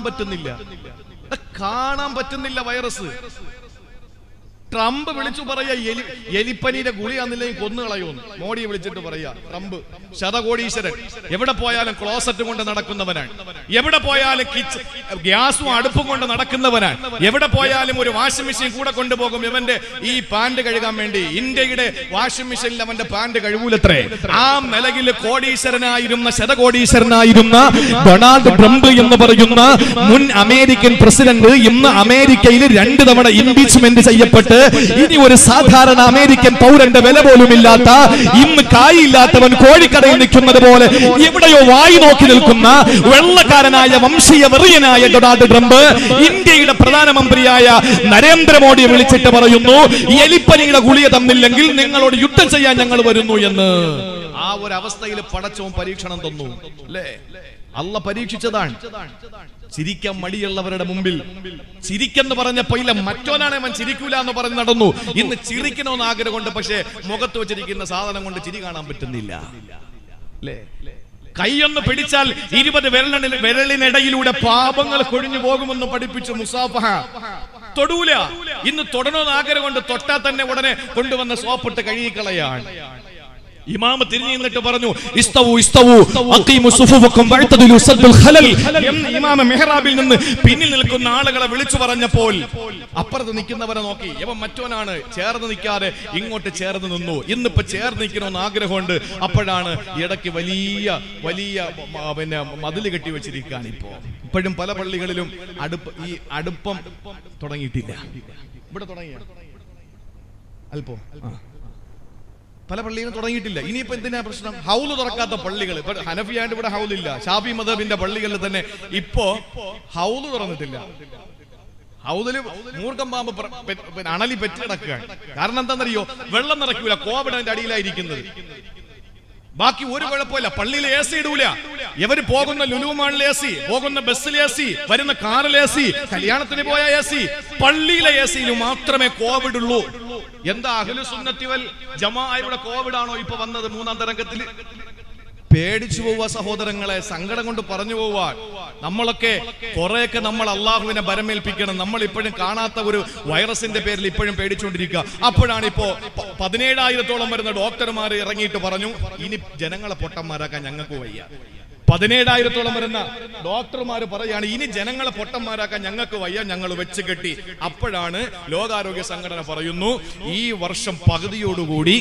A: പറ്റുന്നില്ല വൈറസ്. ട്രംപ് വിളിച്ചു പറയാ എലിപ്പനിയുടെ ഗുളിയാന്നില്ലെങ്കിൽ കൊന്നുകളയുമെന്ന്. മോഡിയെ വിളിച്ചിട്ട് പറയാ ട്രംപ് ശതകോടീശ്വരൻ. എവിടെ പോയാലും ക്ലോസറ്റ് കൊണ്ട് നടക്കുന്നവനാണ്, എവിടെ പോയാലും ഗ്യാസും അടുപ്പും കൊണ്ട് നടക്കുന്നവനാണ്, എവിടെ പോയാലും ഒരു വാഷിംഗ് മെഷീൻ കൂടെ കൊണ്ടുപോകും ഇവന്റെ ഈ പാന്റ് കഴുകാൻ വേണ്ടി. ഇന്ത്യയുടെ വാഷിംഗ് മെഷീനിൽ അവന്റെ പാന്റ് കഴുകൂലത്രേ. ആ നിലയിൽ ശതകോടീശ്വരനായിരുന്ന ഡൊണാൾഡ് ട്രംപ് എന്ന് പറയുന്ന മുൻ അമേരിക്കൻ പ്രസിഡന്റ് ഇന്ന് അമേരിക്കയിൽ 2 തവണ ഇംപീച്ച്മെന്റ് ചെയ്യപ്പെട്ട് ഇനി ഒരു സാധാരണ അമേരിക്കൻ പൗരന്റെ വില പോലും ഇല്ലാത്ത, ഇന്ന് കായില്ലാത്തവൻ കോഴിക്കടയിൽ നിൽക്കുന്നത് പോലെ എവിടെയോ വായി നോക്കി നിൽക്കുന്ന വെള്ളക്കാരനായ വംശീയ വെറിയനായ ഡൊണാൾഡ് ട്രംപ് ഇന്ത്യയുടെ പ്രധാനമന്ത്രിയായ നരേന്ദ്രമോദിയെ വിളിച്ചിട്ട് പറയുന്നു, എലിപ്പനിയുടെ ഗുളിക തന്നില്ലെങ്കിൽ നിങ്ങളോട് യുദ്ധം ചെയ്യാൻ ഞങ്ങൾ വരുന്നു എന്ന്. ആ ഒരു അവസ്ഥയിൽ പടച്ചവൻ പരീക്ഷണം തന്നു അല്ലേ? അള്ള പരീക്ഷിച്ചതാണ്. ചിരിക്കാൻ മടിയുള്ളവരുടെ മുമ്പിൽ ചിരിക്കെന്ന് പറഞ്ഞപ്പോ ഇല്ല, മറ്റോനാണ് അവൻ ചിരിക്കൂല എന്ന് പറഞ്ഞ് നടന്നു. ഇന്ന് ചിരിക്കണമെന്ന് ആഗ്രഹമുണ്ട്, പക്ഷേ മുഖത്ത് വെച്ചിരിക്കുന്ന സാധനം കൊണ്ട് ചിരി കാണാൻ പറ്റുന്നില്ല അല്ലേ? കൈയൊന്ന് പിടിച്ചാൽ 20 വിരലിനിടയിലൂടെ പാപങ്ങൾ കൊഴിഞ്ഞു പോകുമെന്ന് പഠിപ്പിച്ചു മുസാഫഹ. തൊടൂല. ഇന്ന് തൊടണമെന്ന് ആഗ്രഹമുണ്ട്, തൊട്ടാൽ തന്നെ ഉടനെ കൊണ്ടുവന്ന സോപ്പിട്ട് കഴുകിക്കളയാണ്. ഇമാമ തിരിഞ്ഞു നിന്നിട്ട് പറഞ്ഞു, ഇമാമ മെഹ്റാബിൽ നിന്ന് പിന്നിൽ നിൽക്കുന്ന ആളുകളെ വിളിച്ചു പറഞ്ഞപ്പോൾ അപ്പുറത്ത് നിൽക്കുന്നവരെ നോക്കി, ഇവൻ മറ്റോനാണ്, ചേർന്ന് നിൽക്കാതെ ഇങ്ങോട്ട് ചേർന്ന് നിന്നു. ഇന്നിപ്പോ ചേർന്ന് നിൽക്കണമെന്ന് ആഗ്രഹമുണ്ട്. അപ്പോഴാണ് ഇടയ്ക്ക് വലിയ പിന്നെ മതില് കെട്ടി വെച്ചിരിക്കുകയാണ്. ഇപ്പോഴും പല പള്ളികളിലും അടുപ്പം തുടങ്ങിയിട്ടില്ല. ഇവിടെ തുടങ്ങിയ അല്പോ പല പള്ളികളും തുടങ്ങിയിട്ടില്ല. ഇനിയിപ്പോ എന്തിനാ പ്രശ്നം? ഹൗല് തുറക്കാത്ത പള്ളികൾ. ഇപ്പൊ ഹനഫിയായിട്ട് ഇവിടെ ഹൗലില്ല. ഷാഫി മദ്ഹബിന്റെ പള്ളികളിൽ തന്നെ ഇപ്പോ ഹൗല് തുറന്നിട്ടില്ല. ഹൗദില് മൂർഖം പാമ്പ് അണലി പെറ്റിടക്കുകയാണ്. കാരണം എന്താണെന്നറിയോ? വെള്ളം നിറയ്ക്കൂല, കോവിഡ് അതിന്റെ അടിയിലായിരിക്കുന്നത്. ബാക്കി ഒരു കുഴപ്പമില്ല. പള്ളിയിൽ AC ഇടൂല. ഇവര് പോകുന്ന ലുലു മാളിൽ AC, പോകുന്ന ബസ്സിൽ AC, വരുന്ന കാറിൽ AC, കല്യാണത്തിന് പോയ AC, പള്ളിയിലെ ACയിൽ മാത്രമേ കോവിഡ് ഉള്ളൂ. എന്താ അഹ്ലു സുന്നത്തി വൽ ജമാഅയുടെ കോവിഡ് ആണോ ഇപ്പൊ വന്നത് 3ാം തരംഗത്തിൽ? പേടിച്ചു പോവുക സഹോദരങ്ങളെ, സങ്കടം കൊണ്ട് പറഞ്ഞു പോവുക. നമ്മളൊക്കെ കുറെയൊക്കെ നമ്മൾ അള്ളാഹുവിനെ ഭരമേൽപ്പിക്കണം. നമ്മൾ ഇപ്പോഴും കാണാത്ത ഒരു വൈറസിന്റെ പേരിൽ ഇപ്പോഴും പേടിച്ചുകൊണ്ടിരിക്കുക. അപ്പോഴാണ് ഇപ്പോ 17,000-ഓളം വരുന്ന ഡോക്ടർമാർ ഇറങ്ങിയിട്ട് പറഞ്ഞു, ഇനി ജനങ്ങളെ പൊട്ടന്മാരാക്കാൻ ഞങ്ങൾക്ക് വയ്യ. 17,000-ഓളം വരുന്ന ഡോക്ടർമാർ പറയാണ്, ഇനി ജനങ്ങളെ പൊട്ടന്മാരാക്കാൻ ഞങ്ങൾക്ക് വയ്യ, ഞങ്ങൾ വെച്ച് കെട്ടി. അപ്പോഴാണ് ലോകാരോഗ്യ സംഘടന പറയുന്നു, ഈ വർഷം പകുതിയോടുകൂടി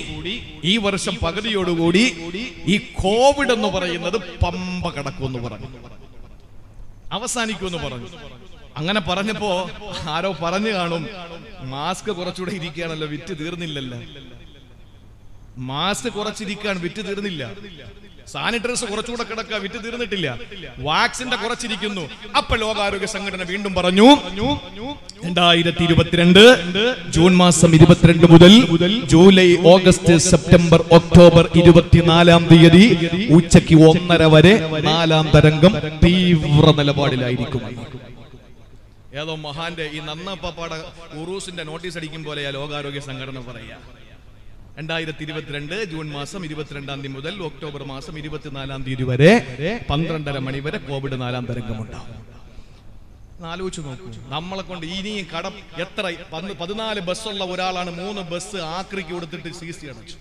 A: ഈ കോവിഡ് എന്ന് പറയുന്നത് പമ്പ കടക്കുമെന്ന് പറഞ്ഞു, അവസാനിക്കുമെന്ന് പറഞ്ഞു. അങ്ങനെ പറഞ്ഞപ്പോ ആരോ പറഞ്ഞു കാണും, മാസ്ക് കുറച്ചുകൂടെ ഇരിക്കുകയാണല്ലോ, വിറ്റ് തീർന്നില്ലല്ലോ. മാസ്ക് കുറച്ചിരിക്കുകയാണ്, വിറ്റ് തീർന്നില്ല. സാനിറ്റൈസർ കുറച്ചുകൂടെ കിടക്കുക, വിറ്റ് തീർന്നിട്ടില്ല. വാക്സിന്റെ കുറച്ചിരിക്കുന്നു. അപ്പൊ ലോകാരോഗ്യ സംഘടന വീണ്ടും പറഞ്ഞു 2022 ജൂൺ മാസം 22 മുതൽ ജൂലൈ, ഓഗസ്റ്റ്, സെപ്റ്റംബർ, ഒക്ടോബർ 24 തീയതി ഉച്ചയ്ക്ക് 1:30 വരെ 4ാം തരംഗം തീവ്ര നിലപാടിലായിരിക്കും. ഏതോ മഹാന്റെ ഈ നന്നപ്പാപ്പാടെ ഉറൂസിന്റെ നോട്ടീസ് അടിക്കും പോലെയാ ലോകാരോഗ്യ സംഘടന പറയാ. 2022 ജൂൺ മാസം 22 മുതൽ ഒക്ടോബർ മാസം 24 വരെ 12:30 മണി വരെ കോവിഡ് 4ാം തരംഗമുണ്ടാവും. ആലോചിച്ചു നോക്കൂ. നമ്മളെ കൊണ്ട് ഇനിയും കടം എത്ര 14 ബസ്സുള്ള ഒരാളാണ് 3 ബസ് ആക്രിക്ക് കൊടുത്തിട്ട് CC അടച്ചു.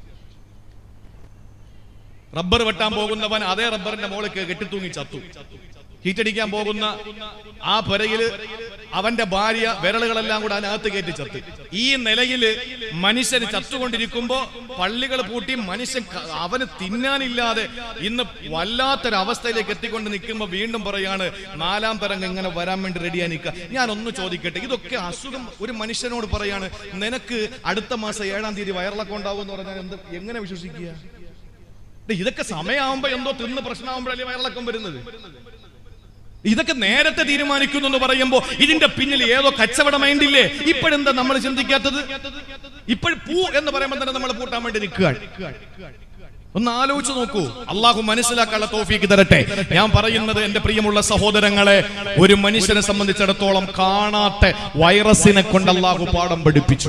A: റബ്ബർ വെട്ടാൻ പോകുന്നവൻ അതേ റബ്ബറിന്റെ മോളിൽ കെട്ടിത്തൂങ്ങി ചത്തു. ഹീറ്റടിക്കാൻ പോകുന്ന ആ പുരയില് അവന്റെ ഭാര്യ വിരലുകളെല്ലാം കൂടെ അതിനകത്ത് കയറ്റി ചത്ത്. ഈ നിലയില് മനുഷ്യന് ചത്തുകൊണ്ടിരിക്കുമ്പോ പള്ളികൾ പൂട്ടി മനുഷ്യൻ അവന് തിന്നാനില്ലാതെ ഇന്ന് വല്ലാത്തൊരവസ്ഥയിലേക്ക് എത്തിക്കൊണ്ട് നിൽക്കുമ്പോ വീണ്ടും പറയാണ് 4ാം തരംഗം ഇങ്ങനെ വരാൻ വേണ്ടി റെഡിയായി നിൽക്കുക. ഞാനൊന്ന് ചോദിക്കട്ടെ, ഇതൊക്കെ അസുഖം ഒരു മനുഷ്യനോട് പറയാണ് നിനക്ക് അടുത്ത മാസം 7ാം തീയതി വയറിളക്കം ഉണ്ടാവും എന്ന് പറഞ്ഞാൽ എങ്ങനെ വിശ്വസിക്കുക? ഇതൊക്കെ സമയമാകുമ്പോ എന്തോ തിന്ന് പ്രശ്നമാകുമ്പോഴല്ലേ വയറിളക്കം വരുന്നത്. ഇതൊക്കെ നേരത്തെ തീരുമാനിക്കുന്നു എന്ന് പറയുമ്പോ ഇതിന്റെ പിന്നിൽ ഏതോ കച്ചവട മൈൻഡില്ലേ? ഇപ്പോഴെന്താ നമ്മൾ ചിന്തിക്കാത്തത്? ഇപ്പോഴും പൂ എന്ന് പറയുമ്പോൾ തന്നെ നമ്മൾ പൂട്ടാൻ വേണ്ടി നിൽക്കുക. ഒന്ന് ആലോചിച്ച് നോക്കൂ. അള്ളാഹു മനസ്സിലാക്കാനുള്ള തൗഫീഖ് തരട്ടെ. ഞാൻ പറയുന്നത് എന്റെ പ്രിയമുള്ള സഹോദരങ്ങളെ, ഒരു മനുഷ്യനെ സംബന്ധിച്ചിടത്തോളം കാണാത്ത വൈറസിനെ കൊണ്ട് അള്ളാഹു പാഠം പഠിപ്പിച്ചു.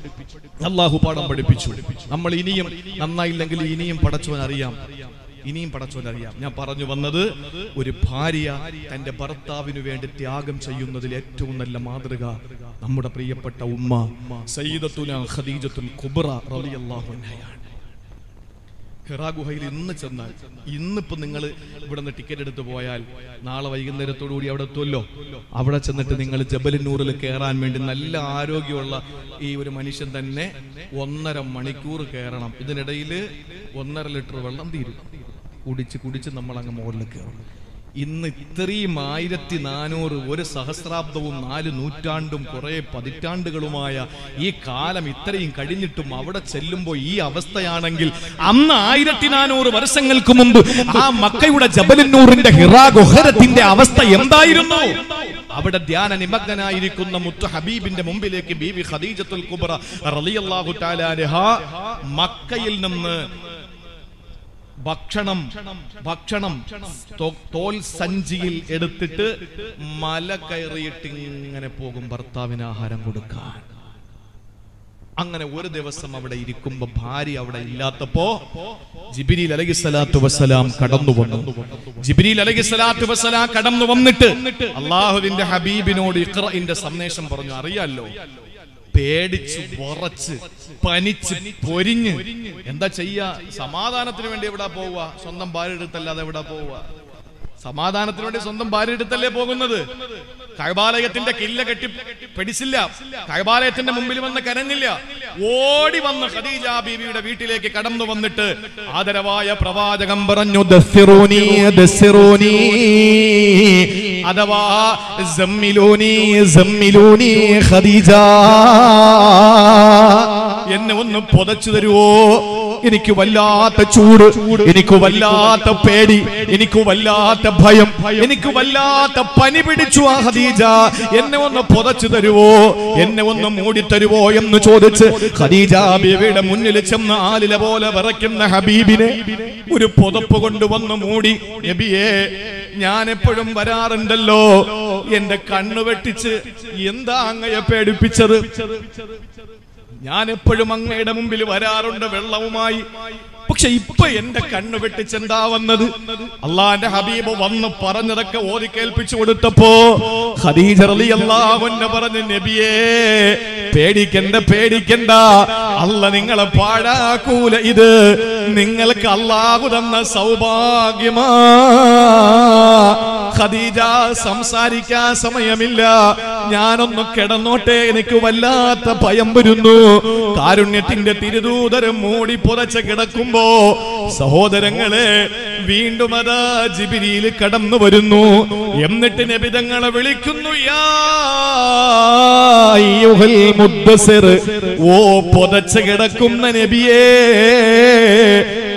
A: നമ്മൾ ഇനിയും നന്നായില്ലെങ്കിൽ ഇനിയും പടച്ചവൻ അറിയാം. ഞാൻ പറഞ്ഞു വന്നത്, ഒരു ഭാര്യ തന്റെ ഭർത്താവിനു വേണ്ടി ത്യാഗം ചെയ്യുന്നതിൽ ഏറ്റവും നല്ല മാതൃക നമ്മുടെ പ്രിയപ്പെട്ട ഉമ്മ സയ്യിദത്തുനാ ഖദീജത്തുൽ കുബ്ര റളിയല്ലാഹു അൻഹയാണ്. ഹിറാ ഗുഹയിൽ ഇന്ന് ചെന്നാൽ, ഇന്നിപ്പോ നിങ്ങൾ ഇവിടെ നിന്ന് ടിക്കറ്റ് എടുത്ത് പോയാൽ നാളെ വൈകുന്നേരത്തോടുകൂടി അവിടെ എത്തുമല്ലോ. അവിടെ ചെന്നിട്ട് നിങ്ങൾ ജബലുന്നൂറിൽ കയറാൻ വേണ്ടി നല്ല ആരോഗ്യമുള്ള ഈ ഒരു മനുഷ്യൻ തന്നെ 1.5 മണിക്കൂർ കയറണം. ഇതിനിടയിൽ 1.5 ലിറ്റർ വെള്ളം തീരും. കുടിച്ച് നമ്മൾ അങ്ങ് മുകളിൽ കയറും. ഇന്ന് ഇത്രയും 1400 ഒരു സഹസ്രാബ്ദവും 4 നൂറ്റാണ്ടും കുറെ പതിറ്റാണ്ടുകളുമായ ഈ കാലം ഇത്രയും കഴിഞ്ഞിട്ടും അവിടെ ചെല്ലുമ്പോൾ ഈ അവസ്ഥയാണെങ്കിൽ അന്ന് 1400 വർഷങ്ങൾക്ക് മുമ്പ് ആ മക്കയുടെ ജബലുന്നൂറിന്റെ ഹിറാ ഗുഹരത്തിന്റെ അവസ്ഥ എന്തായിരുന്നു? അവിടെ ധ്യാന നിമഗ്നനായിരിക്കുന്ന മുത്തു ഹബീബിന്റെ മുമ്പിലേക്ക് ബീവി ഖദീജത്തുൽ കുബ്ര റളിയല്ലാഹു തആല അൻഹ മക്കയിൽ നിന്ന് ഭക്ഷണം തോൽ സഞ്ചിയിൽ എടുത്തിട്ട് മല കയറിയിട്ട് ഇങ്ങനെ പോകും ഭർത്താവിന് ആഹാരം കൊടുക്കാൻ. അങ്ങനെ ഒരു ദിവസം അവിടെ ഇരിക്കുമ്പോ ഭാര്യ അവിടെ ഇല്ലാത്തപ്പോ ജിബ്രീൽ അലൈഹിസ്സലാത്തു വസ്സലാം കടന്നു വന്നിട്ട് അല്ലാഹുവിന്റെ ഹബീബിനോട് ഇഖ്റഇന്റെ സന്ദേശം പറഞ്ഞു. അറിയാലോ, പേടിച്ച് വിറച്ച് പനിച്ച് പൊരിഞ്ഞ് എന്താ ചെയ്യാ? സമാധാനത്തിന് വേണ്ടി എവിടാ പോവുക? സ്വന്തം ഭാര്യ അടുത്തല്ലാതെ എവിടാ പോവുക? സമാധാനത്തിന് വേണ്ടി സ്വന്തം ഭാര്യ അടുത്തല്ലേ പോകുന്നത്? കഅബാലയത്തിന്റെ കില്ല കെട്ടി പിടിച്ചില്ല, കഅബാലയത്തിന്റെ മുമ്പിൽ വന്ന് കരഞ്ഞില്ല. ഓടി വന്ന് ഖദീജ ബീവിയുടെ വീട്ടിലേക്ക് കടന്നു വന്നിട്ട് ആദരവായ പ്രവാചകം പറഞ്ഞു, ദസ്സിറൂനി ദസ്സിറൂനി, അഥവാ സമ്മിലൂനി ഖദീജ, എന്നെ ഒന്ന് പുതച്ചു തരുവോ? എനിക്ക് വല്ലാത്ത ചൂട്, എനിക്ക് വല്ലാത്ത പേടി, എനിക്ക് വല്ലാത്ത ഭയം, എനിക്ക് വല്ലാത്ത പനി പിടിച്ചു. ആ ഖദീജ, എന്നെ ഒന്ന് പുതച്ചു തരുവോ, എന്നെ ഒന്ന് മൂടി തരുവോ എന്ന് ചോദിച്ച് ഖദീജ ബീവിയുടെ മുന്നിൽ ചെന്ന് ആലില പോലെ വിറയ്ക്കുന്ന ഹബീബിനെ ഒരു പുതപ്പ് കൊണ്ടുവന്ന് മൂടി. നബിയേ, ഞാൻ എപ്പോഴും വരാറുണ്ടല്ലോ, എന്റെ കണ്ണു വെട്ടിച്ച് എന്താ അങ്ങയെ പേടിപ്പിച്ചത്? ഞാൻ എപ്പോഴും അങ്ങയുടെ മുമ്പിൽ വരാറുണ്ട് വെള്ളവുമായി, പക്ഷെ ഇപ്പൊ എന്റെ കണ്ണു വെട്ടിച്ചെന്താ വന്നത്? അള്ളാന്റെ ഹബീബ് വന്ന് പറഞ്ഞതൊക്കെ ഓതി കേൾപ്പിച്ചു കൊടുത്തപ്പോ ഖദീജ റളിയല്ലാഹു അൻഹ പറഞ്ഞു, നബിയേ പേടിക്കണ്ട, അല്ല നിങ്ങളെ പാഴാക്കൂല, ഇത് നിങ്ങൾക്ക് അല്ലാഹു തന്ന സൗഭാഗ്യമാ. ഖദീജ, സംസാരിക്കാൻ സമയമില്ല, ഞാനൊന്ന് കിടന്നോട്ടെ, എനിക്ക് വല്ലാത്ത ഭയം വരുന്നു. കാരുണ്യത്തിന്റെ തിരുദൂതരം മൂടി പുറച്ച് കിടക്കുമ്പോ സഹോദരങ്ങളെ വീണ്ടും അതാ ജിബ്രീൽ കടന്നു വരുന്നു. എന്നിട്ട് നബി തങ്ങളെ വിളിക്കുന്നു, യാ അയ്യുഹൽ മുദ്ദസിർ, ഓ പുതച്ച് കിടക്കുന്ന നബിയേ,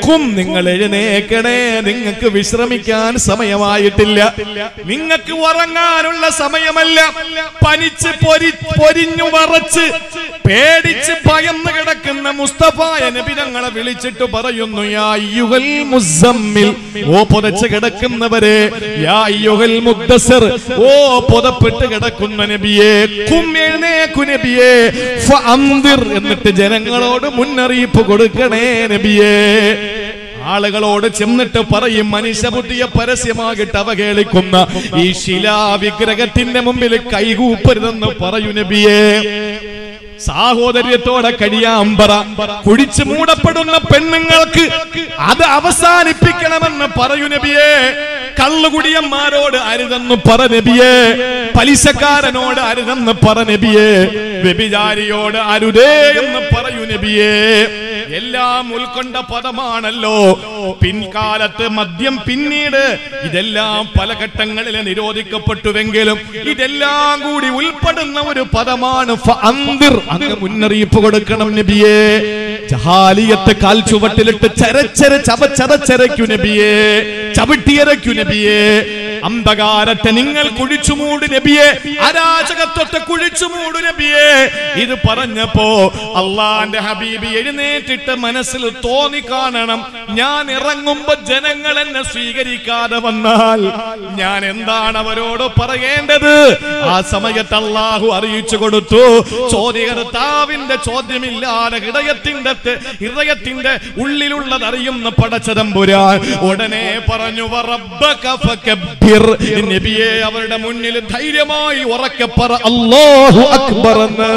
A: നിങ്ങൾ എഴുന്നേക്കണേ, നിങ്ങൾക്ക് വിശ്രമിക്കാൻ സമയമായിട്ടില്ല, നിങ്ങൾക്ക് ഉറങ്ങാനുള്ള സമയമല്ല. പനിച്ച് പൊരിഞ്ഞു വറച്ച് പേടിച്ച് ഭയന്ന് കിടക്കുന്ന മുസ്തഫായ നബി തങ്ങളെ വിളിച്ചിട്ട് പറയുന്നു, യാ അയ്യുഹൽ മുസമ്മിൽ, ഓ പുതച്ച് കിടക്കുന്നവരെ, യാ അയ്യുഹൽ മുദ്ദസ്സിർ, ഓ പുതപ്പിട്ട് കിടക്കുന്ന നബിയെ, ഖും എഴുന്നേക്കു നബിയെ, ഫഅൻദിർ, എന്നിട്ട് ജനങ്ങളോട് മുന്നറിയിപ്പ് കൊടുക്കണേ നബിയെ. ആളുകളോട് ചെന്നിട്ട് പറയും, മനുഷ്യബുദ്ധിയെ പരസ്യമാകിട്ട് അവഹേളിക്കുന്ന ഈ ശിലാവിഗ്രഹത്തിന്റെ മുമ്പിൽ കൈകൂപ്പരുതെന്ന് പറയൂ നബിയെ. സാഹോദര്യത്തോടെ കഴിയാൻ പറ. കുടിച്ചു മൂടപ്പെടുന്ന പെണ്ണുങ്ങൾക്ക് അത് അവസാനിപ്പിക്കണമെന്ന് പറയൂ നബിയെ. കള്ളുകുടിയന്മാരോട് അരുതെന്ന് പറ നബിയെ. പലിശക്കാരനോട് അരുതെന്ന് പറ നബിയെ. വ്യഭിചാരിയോട് അരുതേ എന്ന് പറയൂ നബിയെ. എല്ലാം ഉൾക്കൊണ്ട പദമാണല്ലോ പിൻകാലത്ത് മദ്യം. പിന്നീട് ഇതെല്ലാം പല ഘട്ടങ്ങളിൽ നിരോധിക്കപ്പെട്ടുവെങ്കിലും ഇതെല്ലാം കൂടി ഉൾപ്പെടുന്ന ഒരു പദമാണ് ഫഅൻദിർ. അങ്ങ് മുന്നറിയിപ്പ് കൊടുക്കണം നബിയെ. ജഹാലിയത്ത് കാൽ ചുവട്ടിലിട്ട് ചവച്ചരയ്ക്കു നബിയെ, ചവിട്ടിയരയ്ക്കു നബിയെ. അന്ധകാരത്തെ നിങ്ങൾ കുഴിച്ചുമൂട് നബിയെ, അരാജകത്വത്തെ കുഴിച്ചുമൂട് നബിയെ. ഇത് പറഞ്ഞപ്പോ അള്ളാന്റെ ഹബീബി എഴുന്നേറ്റിട്ട് മനസ്സിൽ തോന്നി കാണണം, ഞാൻ ഇറങ്ങുമ്പോ ജനങ്ങൾ എന്നെ സ്വീകരിക്കാതെ വന്നാൽ ഞാൻ എന്താണ് അവരോട് പറയേണ്ടത്? ആ സമയത്ത് അള്ളാഹു അറിയിച്ചു കൊടുത്തു, ചോദ്യകർത്താവിന്റെ ചോദ്യമില്ലാതെ ഹൃദയത്തിന്റെ ഉള്ളിലുള്ളത് അറിയുന്ന പടച്ചതമ്പുരാൻ ഉടനെ പറഞ്ഞു, വറബ്ബക ഫകബ്ബിർ. നബിയെ, അവരുടെ മുന്നിൽ ധൈര്യമായി ഉറക്കെ പറ, അല്ലാഹു അക്ബർ എന്ന്.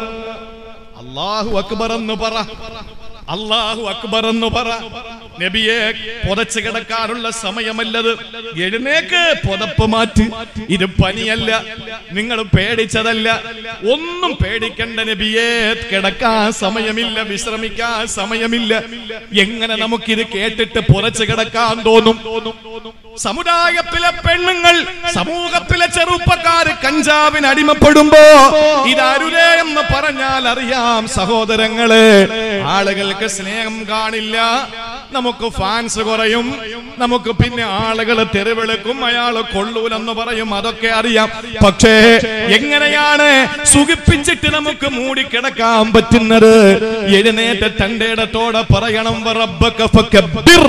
A: അല്ലാഹു അക്ബർ എന്ന് പറ, അല്ലാഹു അക്ബർ എന്ന് പറ. നബിയെ, പുതച്ച് കിടക്കാനുള്ള സമയമല്ലത്, എഴുന്നേക്ക്, പുതപ്പ് മാറ്റ്. ഇത് പനിയല്ല, നിങ്ങൾ പേടിച്ചതല്ല, ഒന്നും പേടിക്കണ്ട നബിയെ. കിടക്കാൻ സമയമില്ല, വിശ്രമിക്കാൻ സമയമില്ല. എങ്ങനെ നമുക്കിത് കേട്ടിട്ട് പുതച്ച് കിടക്കാൻ തോന്നും? സമുദായത്തിലെ പെണ്ണുങ്ങൾ, സമൂഹത്തിലെ ചെറുപ്പക്കാര് കഞ്ചാവിന് അടിമപ്പെടുമ്പോ ഇതരുതേ എന്ന് പറഞ്ഞാൽ അറിയാം സഹോദരങ്ങളെ, ആളുകൾക്ക് സ്നേഹം കാണില്ല, നമുക്ക് ഫാൻസ് കുറയും, നമുക്ക് പിന്നെ ആളുകൾ തെരുവിളിക്കും, അയാൾ കൊള്ളൂലെന്ന് പറയും, അതൊക്കെ അറിയാം. പക്ഷേ എങ്ങനെയാണ് സുഖിപ്പിച്ചിട്ട് നമുക്ക് മൂടിക്കിടക്കാൻ പറ്റുന്നത്? എഴുന്നേറ്റ് തന്റെ ഇടത്തോടെ പറയണം, റബ്ബക ഫകബ്ബിർ,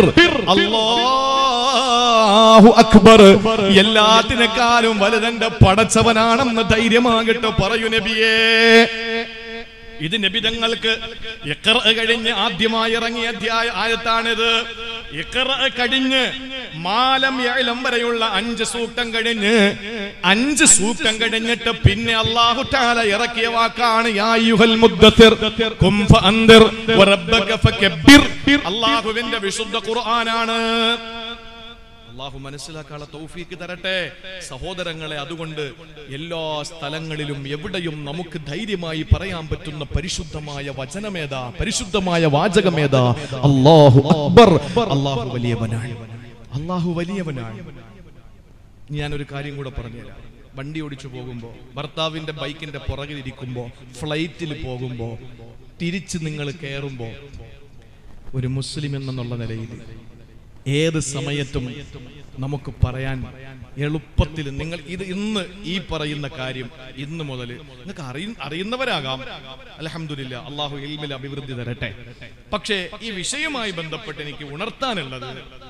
A: അല്ലാഹു അക്ബർ. എല്ലാത്തിനേക്കാളും വലുതെന്റെ പടച്ചവനാണെന്ന് ധൈര്യമാകട്ടെ പറയൂ നബിയേ. ഇത് നബിതങ്ങൾക്ക് ഇഖ്റ കഴിഞ്ഞ് ആദ്യമായി ഇറങ്ങിയ ആയത്താണിത്. ഇഖ്റ കഴിഞ്ഞ് മാലം യഅലം വരെയുള്ള 5 സൂക്തം കഴിഞ്ഞ് 5 സൂക്തം കഴിഞ്ഞിട്ട് പിന്നെ അല്ലാഹു തആല ഇറക്കിയ വാക്കാണ് യാ അയ്യുഹൽ മുദ്ദസ്സിർ ഖും ഫഅൻദിർ വറബ്ബക ഫകബ്ബിർ. അല്ലാഹുവിന്റെ വിശുദ്ധ ഖുർആനാണ്. അല്ലാഹു മനസ്സിലാക്കാനുള്ള തൗഫീക്ക് തരട്ടെ സഹോദരങ്ങളെ. അതുകൊണ്ട് എല്ലാ സ്ഥലങ്ങളിലും എവിടെയും നമുക്ക് ധൈര്യമായി പറയാൻ പറ്റുന്ന പരിശുദ്ധമായ വചനമേതാ, പരിശുദ്ധമായ വാചകമേതാ? അല്ലാഹു അക്ബർ. അല്ലാഹു വലിയവനാണ്, അല്ലാഹു വലിയവനാണ്. ഞാനൊരു കാര്യം കൂടെ പറഞ്ഞുതരാം. വണ്ടി ഓടിച്ചു പോകുമ്പോ, ഭർത്താവിന്റെ ബൈക്കിന്റെ പുറകിലിരിക്കുമ്പോ, ഫ്ലൈറ്റിൽ പോകുമ്പോ, തിരിച്ച് നിങ്ങൾ കയറുമ്പോ, ഒരു മുസ്ലിം എന്നുള്ള നിലയിൽ ഏത് സമയത്തും നമുക്ക് പറയാൻ എളുപ്പത്തിൽ, നിങ്ങൾ ഇത് ഇന്ന് ഈ പറയുന്ന കാര്യം ഇന്ന് മുതൽ നിങ്ങൾക്ക് അറിയുന്നവരാകാം. അൽഹംദുലില്ലാ, അല്ലാഹു ഇൽമിൽ അഭിവൃദ്ധി തരട്ടെ. പക്ഷേ ഈ വിഷയവുമായി ബന്ധപ്പെട്ട് എനിക്ക് ഉണർത്താനുള്ളത്,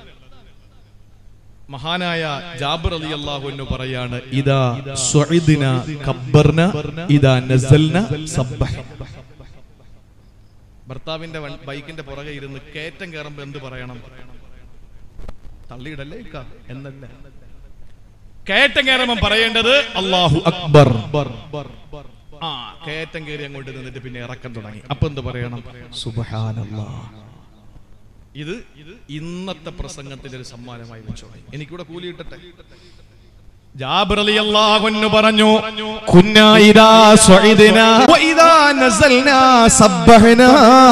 A: മഹാനായ ജാബിർ റളിയല്ലാഹു അൻഹു പറയാണ്, ഇദാ സുഇദ്ന കബ്ബർന ഇദാ നസൽന സബ്ബഹ. ഭർത്താവിന്റെ ബൈക്കിന്റെ പുറകെ ഇരുന്ന് കയറ്റം കയറുമ്പോ എന്ത് പറയണം? തള്ളിയിടല്ലേ എന്നല്ല, കയറ്റം കയറുമ്പോ പറയേണ്ടത് അല്ലാഹു അക്ബർ. ആ കയറ്റം കയറി അങ്ങോട്ട് നിന്നിട്ട് പിന്നെ ഇറക്കം തുടങ്ങി, അപ്പൊ എന്ത് പറയണം? സുബ്ഹാനല്ലാഹ്. ഇത് ഇന്നത്തെ പ്രസംഗത്തിന്റെ ഒരു സമ്മാനമായി വെച്ചോ. എനിക്കിവിടെ കൂലി കിട്ടട്ടെ. ജാബിർ റളിയല്ലാഹു അൻഹു പറഞ്ഞു, കുന്നാ ഇദാ സുഇദ്നാ വ ഇദാ നസൽനാ സബ്ബഹനാ.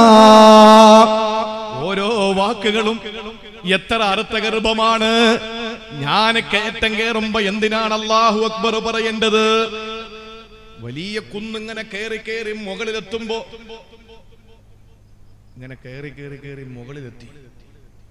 A: ഓരോ വാക്കുകളും എത്ര അർത്ഥഗർഭമാണ്. ഞാൻ കയറ്റം കയറുമ്പോ എന്തിനാണ് അല്ലാഹു അക്ബർ പറയേണ്ടത്? വലിയ കുന്നിങ്ങനെ കയറി കയറി മുകളിലെത്തുമ്പോ, ഇങ്ങനെ കയറി കയറി കയറി മുകളിലെത്തി,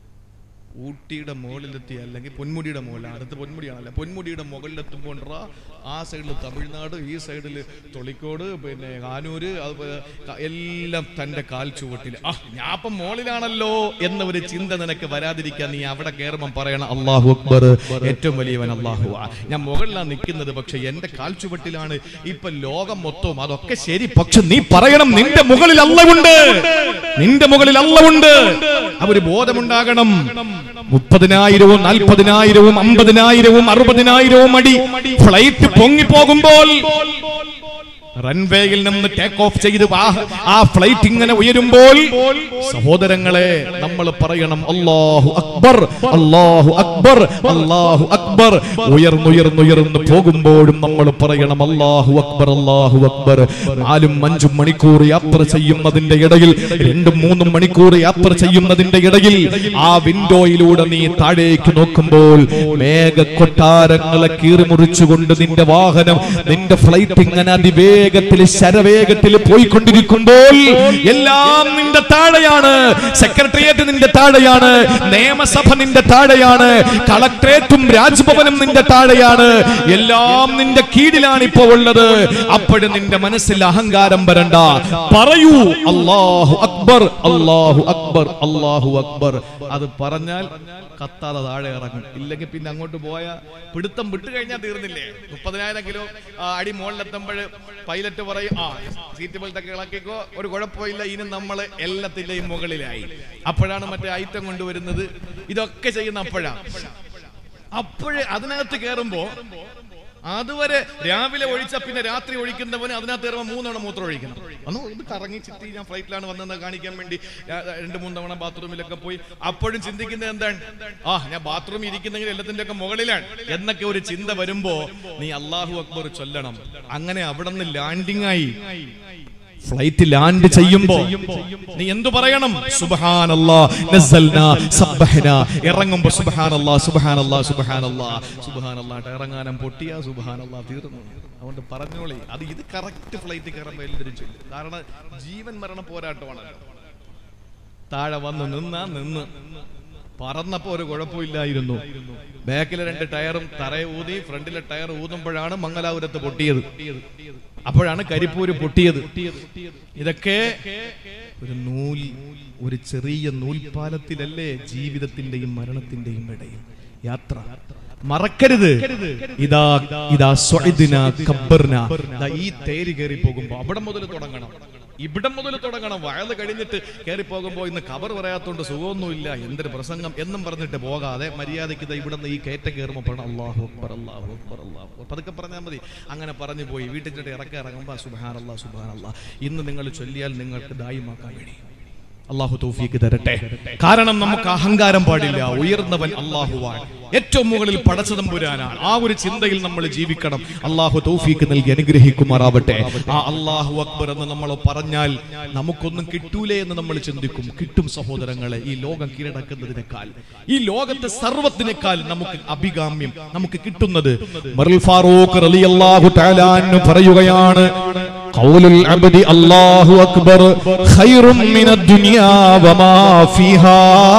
A: ഊട്ടിയുടെ മുകളിലെത്തി, അല്ലെങ്കിൽ പൊന്മുടിയുടെ മുകളിലാണ്, അടുത്ത് പൊന്മുടിയാണല്ലേ, പൊന്മുടിയുടെ മുകളിലെത്തുമ്പോൾ ആ സൈഡിൽ തമിഴ്നാട്, ഈ സൈഡിൽ തൊളിക്കോട്, പിന്നെ കാനൂര്, അതുപോലെ എല്ലാം തൻ്റെ കാൽ ചുവട്ടിൽ. ഞാൻ അപ്പം മുകളിലാണല്ലോ എന്ന ഒരു ചിന്ത നിനക്ക് വരാതിരിക്കാൻ നീ അവിടെ കയറുമ്പം പറയണം അല്ലാഹു അക്ബർ, ഏറ്റവും വലിയവൻ അല്ലാഹു. ഞാൻ മുകളിലാണ് നിൽക്കുന്നത്, പക്ഷെ എന്റെ കാൽ ചുവട്ടിലാണ് ഇപ്പൊ ലോകം മൊത്തവും. അതൊക്കെ ശരി, പക്ഷെ നീ പറയണം നിന്റെ മുകളിൽ അല്ലാഹുണ്ട്, നിന്റെ മുകളിൽ അല്ലാഹുണ്ട്. അവര് ബോധമുണ്ടാകണം. 30,000, 40,000, 50,000, 60,000 അടി ഫ്ലൈറ്റ് പൊങ്ങിപ്പോകുമ്പോൾ റൺവേയിൽ നിന്ന് ടേക്ക് ഓഫ് ചെയ്ത് ആ ഫ്ലൈറ്റ് ഇങ്ങനെ ഉയരുമ്പോൾ സഹോദരങ്ങളെ നമ്മൾ പറയണം അല്ലാഹു അക്ബർ, അല്ലാഹു അക്ബർ, അല്ലാഹു അക്ബർ. ഉയർന്നുയർന്നുയർന്ന് പോകുമ്പോഴും നമ്മൾ പറയണം അല്ലാഹു അക്ബർ, അല്ലാഹു അക്ബർ. 4-5 മണിക്കൂർ യാത്ര ചെയ്യുന്നതിന്റെ ഇടയിൽ, 2-3 മണിക്കൂർ യാത്ര ചെയ്യുന്നതിന്റെ ഇടയിൽ ആ വിൻഡോയിലൂടെ നീ താഴേക്ക് നോക്കുമ്പോൾ മേഘക്കൊട്ടാരങ്ങളെ കീറിമുറിച്ചുകൊണ്ട് നിന്റെ വാഹനം, നിന്റെ ഫ്ലൈറ്റ് ഇങ്ങനെ അതിവേഗത്തിൽ ശരവേഗത്തിൽ പോയിക്കൊണ്ടിരിക്കുമ്പോൾ എല്ലാം നിന്റെ താഴെയാണ്. സെക്രട്ടേറിയറ്റ് നിന്റെ താഴെയാണ്, നിയമസഭ നിന്റെ താഴെയാണ്, കളക്ടറേറ്റും രാജ്ഭവനും നിന്റെ താഴെയാണ്, എല്ലാം നിന്റെ കീഴിലാണ് ഇപ്പോൾ ഉള്ളത്. അപ്പോഴും നിന്റെ മനസ്സിൽ അഹങ്കാരം വരണ്ട. പറയൂ അല്ലാഹു അക്ബർ, അല്ലാഹു അക്ബർ, അല്ലാഹു അക്ബർ. അത് പറഞ്ഞാൽ കത്താതെ താഴെ ഇറങ്ങും. ഇല്ലെങ്കിൽ പിന്നെ അങ്ങോട്ട് പോയ പിടുത്തം വിട്ടു കഴിഞ്ഞാൽ തീർന്നില്ലേ. 30,000 കിലോ അടി മുകളിലെത്തുമ്പോൾ പൈലറ്റ് പറയും സീറ്റ് ബെൽറ്റ് ഒക്കെ ഇളക്കിക്കോ, ഒരു കുഴപ്പമില്ല, ഇനി നമ്മള് എല്ലാത്തിന്റെയും മുകളിലായി. അപ്പോഴാണ് മറ്റേ ഐറ്റം കൊണ്ടുവരുന്നത്. ഇതൊക്കെ ചെയ്യുന്ന അപ്പോഴേ അതിനകത്ത് കയറുമ്പോ അതുവരെ രാവിലെ ഒഴിച്ച പിന്നെ രാത്രി ഒഴിക്കുന്നവന് അതിനകത്ത് കയറുമ്പോൾ 3 തവണ മൂത്രം ഒഴിക്കണം. ഇത് കറങ്ങി ചിട്ടി ഞാൻ ഫ്ലൈറ്റിലാണ് വന്നതെന്ന് കാണിക്കാൻ വേണ്ടി 2-3 തവണ ബാത്റൂമിലൊക്കെ പോയി. അപ്പോഴും ചിന്തിക്കുന്നത് എന്താണ്, ഞാൻ ബാത്റൂമിൽ ഇരിക്കുന്നെങ്കിൽ എല്ലാത്തിന്റെ ഒക്കെ മുകളിലാണ് എന്നൊക്കെ ഒരു ചിന്ത വരുമ്പോ നീ അല്ലാഹു അക്ബർ ചൊല്ലണം. അങ്ങനെ അവിടെ നിന്ന് ലാൻഡിംഗ് ആയി ഫ്ലൈറ്റ് ലാൻഡ് ചെയ്യുമ്പോ നീ എന്തു പറയണം? സുബ്ഹാനല്ലാഹ് നസ്സൽനാ സബ്ബഹ്നാ. ഇറങ്ങുമ്പോ സുബ്ഹാനല്ലാഹ് സുബ്ഹാനല്ലാഹ് സുബ്ഹാനല്ലാഹ് സുബ്ഹാനല്ലാഹ്. ഇറങ്ങാനും പൊട്ടിയാ സുബ്ഹാനല്ലാഹ് തീർന്നു. അതുകൊണ്ട് പറഞ്ഞോളി, ഇത് കറക്റ്റ് ഫ്ലൈറ്റ് കയറുമ്പോ എല്ലാവരും ചൊല്ലും. കാരണം ജീവൻ മരണ പോരാട്ടമാണല്ലോ. താഴെ വന്ന് നിന്ന് പറന്നപ്പോ ഒരു കുഴപ്പമില്ലായിരുന്നു. ബാക്കിലെ 2 ടയറും തറയെ ഊതി, ഫ്രണ്ടിലെ ടയർ ഊതുമ്പോഴാണ് മംഗലാപുരത്ത് പൊട്ടിയത്. അപ്പോഴാണ് കരിപ്പൂര് പൊട്ടിയത്. ഇതൊക്കെ ഒരു ചെറിയ നൂൽപാലത്തിലല്ലേ ജീവിതത്തിന്റെയും മരണത്തിന്റെയും ഇടയിൽ യാത്ര. മറക്കരുത്. ഈ തേര് കയറി പോകുമ്പോ അവിടെ മുതൽ തുടങ്ങണം, ഇവിടം മുതൽ തുടങ്ങണം. വയല് കഴിഞ്ഞിട്ട് കയറി പോകുമ്പോ ഇന്ന് ഖബർ പറയാത്തോണ്ട് സുഖമൊന്നുമില്ല, എന്തൊരു പ്രസംഗം എന്നും പറഞ്ഞിട്ട് പോകാതെ മര്യാദയ്ക്ക് ഇവിടെ നിന്ന് ഈ കയറ്റം കയറുമ്പോ പറയണം അല്ലാഹു അക്ബർ, അല്ലാഹു അക്ബർ, അല്ലാഹു അക്ബർ. പതുക്കെ പറഞ്ഞാൽ മതി. അങ്ങനെ പറഞ്ഞു പോയി വീട്ടിൽ ചെന്നിട്ട് ഇറങ്ങുമ്പോ സുബ്ഹാനല്ലാഹ് സുബ്ഹാനല്ലാഹ് ഇന്ന് നിങ്ങൾ ചൊല്ലിയാൽ നിങ്ങൾക്ക് ദായിമാക്കാൻ കഴിയും. അല്ലാഹു തൗഫീഖ് തരട്ടെ. കാരണം നമുക്ക് അഹങ്കാരം പാടില്ല. ഉയർന്നവൻ അല്ലാഹുവാണ്, ഏറ്റവും മുകളിൽ പടച്ചതമ്പുരാനാണ്. ആ ഒരു ചിന്തയിൽ നമ്മൾ ജീവിക്കണം. അല്ലാഹു തൗഫീഖ് നൽകി അനുഗ്രഹിക്കുമാറാവട്ടെ. ആ അല്ലാഹു അക്ബർ എന്ന് നമ്മൾ പറഞ്ഞാൽ നമുക്കൊന്നും കിട്ടൂലേ എന്ന് നമ്മൾ ചിന്തിക്കും. കിട്ടും സഹോദരങ്ങളെ. ഈ ലോകം കീഴടക്കുന്നതിനേക്കാൾ, ഈ ലോകത്തെ സർവ്വത്തിനേക്കാൾ നമുക്ക് അഭികാമ്യം നമുക്ക് കിട്ടുന്നത്. ഉമറുൽ ഫാറൂഖ് റളിയല്ലാഹു തആല അൻഹു പറയുകയാണ്, ഖൗലുൽ അബ്ദി അല്ലാഹു അക്ബർ ഖൈറും മിനദ് ദുനിയാ വമാ ഫീഹാ.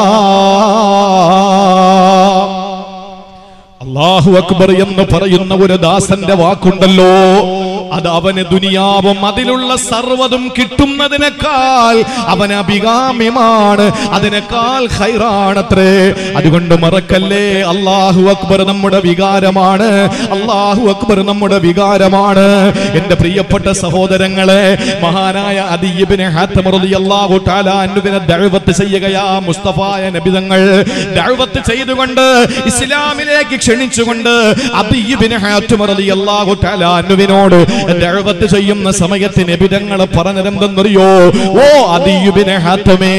A: അല്ലാഹു അക്ബർ എന്ന് പറയുന്ന ഒരു ദാസന്റെ വാക്കുണ്ടല്ലോ, അത് അവന് ദുനിയാവും അതിലുള്ള സർവ്വതും കിട്ടുന്നതിനേക്കാൾ അവന് അഭികാമ്യമാണ്, അതിനേക്കാൾ ഖൈറാണത്രേ. അതുകൊണ്ട് മറക്കല്ലേ, അല്ലാഹു അക്ബർ നമ്മുടെ വികാരമാണ്. അല്ലാഹു അക്ബർ നമ്മുടെ വികാരമാണ്. എന്റെ പ്രിയപ്പെട്ട സഹോദരങ്ങളെ, മഹാനായ അദി ഇബ്നു ഹാത്തിം റളിയല്ലാഹു തആല അൻഹുവിനെ ദഅവത്ത് ചെയ്യുകയാ മുസ്തഫായ നബി തങ്ങൾ. ദഅവത്ത് ചെയ്തുകൊണ്ട് ഇസ്ലാമിലേക്ക് ക്ഷണിച്ചുകൊണ്ട് അദി ഇബ്നു ഹാത്തിം റളിയല്ലാഹു തആല അൻഹുവിനോട് ദഅവത്ത് ചെയ്യുന്ന സമയത്ത് നബി തങ്ങൾ പറഞ്ഞതെന്തെന്നറിയോ? ഓ അദി ഇബ്നു ഹാത്തിമേ,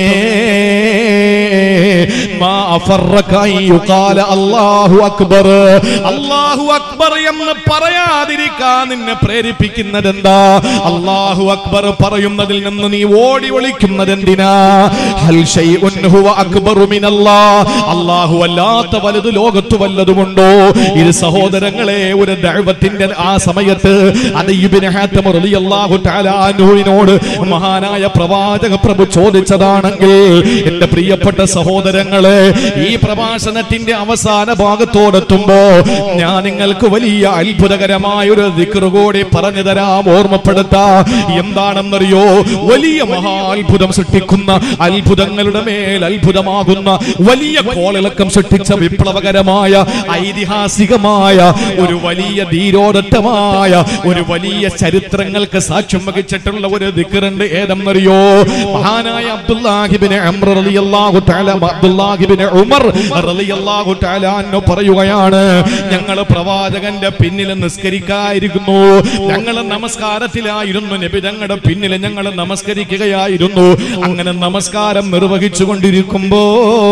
A: മാ അഫറക യുഖാല അല്ലാഹു അക്ബർ. അല്ലാഹു അക്ബർ എന്ന് പറയാതിരിക്കാൻ നിന്നെ പ്രേരിപ്പിക്കുന്നത് എന്താ? അല്ലാഹു അക്ബർ പറയുന്നതിൽ നിന്ന് നീ ഓടി ഒളിക്കുന്നത് എന്തിനാ? ഹൽ ശൈഉൻ ഹുവ അക്ബറു മിനല്ലാഹ്. അല്ലാഹു അല്ലാത്ത വലുത് ലോകത്ത് വല്ലതുമുണ്ടോ? പറയുന്നു. ഇത് സഹോദരങ്ങളെ ഒരു ദഅവത്തിന്റെ ആ സമയത്ത് അദീ ഇബ്നു ഹാത്തിം റളിയല്ലാഹു തആല അൻഹുവിനോട് മഹാനായ പ്രവാചക പ്രഭു ചോദിച്ചതാണെങ്കിൽ എന്റെ പ്രിയപ്പെട്ട സഹോദരങ്ങളെ, ഈ പ്രഭാഷണത്തിന്റെ അവസാന ഭാഗത്തോടെത്തുമ്പോ ഞാൻ നിങ്ങൾക്ക് വലിയ അത്ഭുതകരമായ ഒരു ദിക്ർ കൂടി പറഞ്ഞു തരാം, ഓർമ്മപ്പെടുത്താം. എന്താണെന്നറിയോ? വലിയ മഹാത്ഭുതം സൃഷ്ടിക്കുന്ന, അത്ഭുതങ്ങളുടെ മേൽ അത്ഭുതമാകുന്ന, വലിയ കോളിളക്കം സൃഷ്ടിച്ച വിപ്ലവകരമായ ഐതിഹാസികമായ ഒരു വലിയ ധീരോദത്തമായ ഒരു വലിയ ചരിത്രങ്ങൾക്ക് സാക്ഷ്യം വഹിച്ചിട്ടുള്ള ഒരു ദിക്റുണ്ട്. ഏതെന്നറിയോ? മഹാനായ അബ്ദുല്ലാഹി ഇബ്നു അംർ റളിയല്ലാഹു തആല അബ്ദുല്ലാഹി ഇബ്നു ഉമർ റളിയല്ലാഹു തആല അൻഹു പറയുകയാണ്, ഞങ്ങൾ പ്രവാചകന്റെ പിന്നിൽ നിസ്കരിക്കായിരുന്നു, ഞങ്ങൾ നമസ്കാരത്തിലായിരുന്നു, നബി തങ്ങളുടെ പിന്നിൽ ഞങ്ങൾ നമസ്കരിക്കുകയായിരുന്നു. അങ്ങനെ നമസ്കാരം നിർവഹിച്ചു കൊണ്ടിരിക്കുമ്പോ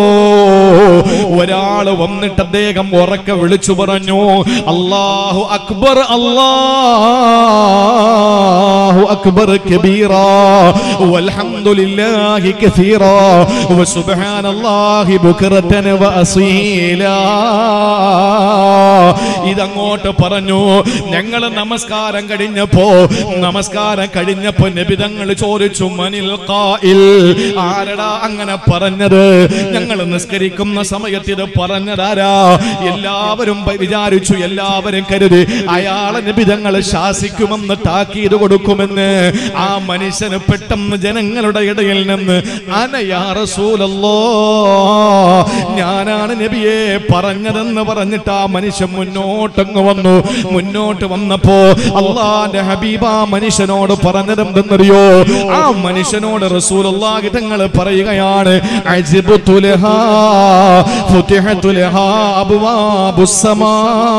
A: ഒരാള് വന്നിട്ട് അദ്ദേഹം ഉറക്കെ വിളിച്ചു പറഞ്ഞു, അല്ലാഹു അക്ബർ, അല്ലാഹു അക്ബർ കബീറാ വൽഹംദുലില്ലാഹി കസീറാ വസുബ്ഹാനല്ലാഹി ബുക്റതൻ വഅസീലാ. ഇതങ്ങോട്ട് പറഞ്ഞു. ഞങ്ങൾ നമസ്കാരം കഴിഞ്ഞപ്പോ നബി തങ്ങൾ ചോദിച്ചു, മനിൽ ഖായിൽ, ആരടാ അങ്ങനെ പറഞ്ഞത്? ഞങ്ങൾ നിസ്കരിക്കുന്ന സമയത്ത് ഇത് പറഞ്ഞതാരാ? എല്ലാവരും വിചാരിച്ചു, എല്ലാവരും കരുതി അയാളെ നബി തങ്ങൾ ശാസിക്കുമെന്ന്, താക്കീത് കൊടുക്കുമെന്ന്. ആ മനുഷ്യന് പെട്ടെന്ന് ജനങ്ങളുടെ ഇടയിൽ നിന്ന് അന യാ റസൂലല്ലാഹ്, ഞാനാണ് നബിയെ പറഞ്ഞതെന്ന് പറഞ്ഞിട്ട് ആ മനുഷ്യൻ മുന്നോട്ടങ്ങ് വന്നു. മുന്നോട്ട് വന്നപ്പോ അല്ലാഹുവിന്റെ ഹബീബ് ആ മനുഷ്യനോട് പറഞ്ഞതെന്തെന്നറിയോ? ആ മനുഷ്യനോട് റസൂലുള്ളാഹി തങ്ങൾ പറയുകയാണ്, അജ്ബതു ലഹാ ഫുതിഹതു ലഹാ അബ്വാബുസ് സമാ.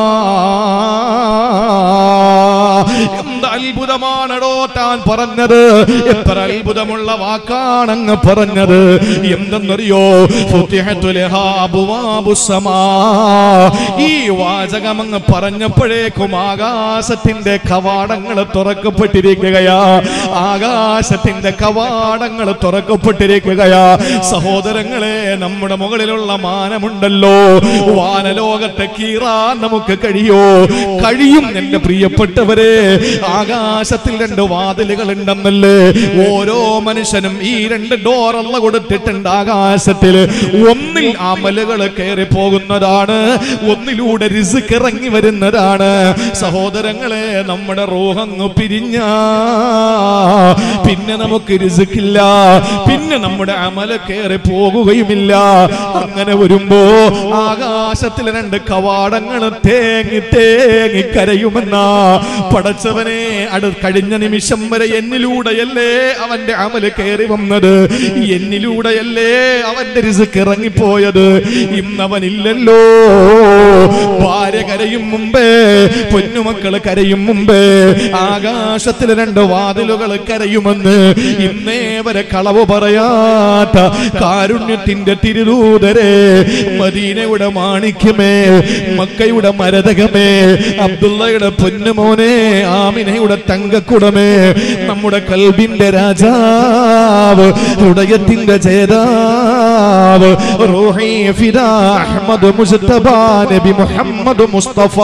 A: എന്ത് അത്ഭുതമാണോ താൻ പറഞ്ഞത്! എത്ര അത്ഭുതമുള്ള വാക്കാണങ്ങ് പറഞ്ഞത്! എന്തെന്നറിയോ? ഫുതിഹതു ലഹാ അബ്വാബുസ് സമാ. ഈ വാചകമങ്ങ് പറഞ്ഞപ്പോഴേക്കും ആകാശത്തിന്റെ കവാടങ്ങൾ തുറക്കപ്പെട്ടിരിക്കുകയാ. ആകാശത്തിന്റെ കവാടങ്ങൾ തുറക്കപ്പെട്ടിരിക്കുകയാ. സഹോദരങ്ങളെ, നമ്മുടെ മുകളിലുള്ള മാനമുണ്ടല്ലോ, വാനലോകത്തെ കീറാൻ നമുക്ക് കഴിയും. എന്റെ പ്രിയപ്പെട്ടവരെ, ആകാശത്തിൽ രണ്ട് വാതിലുകൾ ഉണ്ടെന്നല്ലേ? ഓരോ മനുഷ്യനും ഈ രണ്ട് ഡോർ അല്ല കൊടുത്തിട്ടുണ്ട് ആകാശത്തിൽ. ഒന്നിൽ അമലുകൾ കയറി പോകുന്നതാണ്, ഒന്നിലൂടെ റിസ്ക് ഇറങ്ങി വരുന്നതാണ്. സഹോദരങ്ങളെ, നമ്മുടെ റൂഹങ്ങ് പിരിഞ്ഞ പിന്നെ നമുക്ക് റിസ്ക്കില്ല, പിന്നെ നമ്മുടെ അമല് കയറി പോകുകയുമില്ല. അങ്ങനെ വരുമ്പോ ആകാശത്തിലെ രണ്ട് കവാടങ്ങൾ തേങ്ങി കരയുമെന്ന പടച്ചവനെ, കഴിഞ്ഞ നിമിഷം വരെ എന്നിലൂടെയല്ലേ അവന്റെ അമല് കയറി വന്നത്, എന്നിലൂടെയല്ലേ അവന്റെ റിസ്ക് ഇറങ്ങിപ്പോയത്. ഇന്നവനില്ലല്ലോ. ഭാര്യ കരയും മുമ്പേ, പൊന്നുമക്കള് കരയും മുമ്പേ ആകാശത്തിലെ രണ്ട് വാതിലുകൾ കരയുമെന്ന് ഇന്നേ വരെ കളവ് പറയാത്ത കാരുണ്യത്തിന്റെ തിരുദൂതരെ, മദീനയുടെ മാണിക്യമേ, മക്കയുടെ മരതകമേ, അബ്ദുള്ളയുടെ പൊന്നുമോനെ, ആമിനയുടെ തങ്കക്കുടമേ, നമ്മുടെ കൽബിന്റെ രാജാവ്, ഹൃദയത്തിന്റെ ജേതാവ്, റൂഹി ഫിദാ അഹ്മദ് മുസ്തഫ നബി മുഹമ്മദ് മുസ്തഫ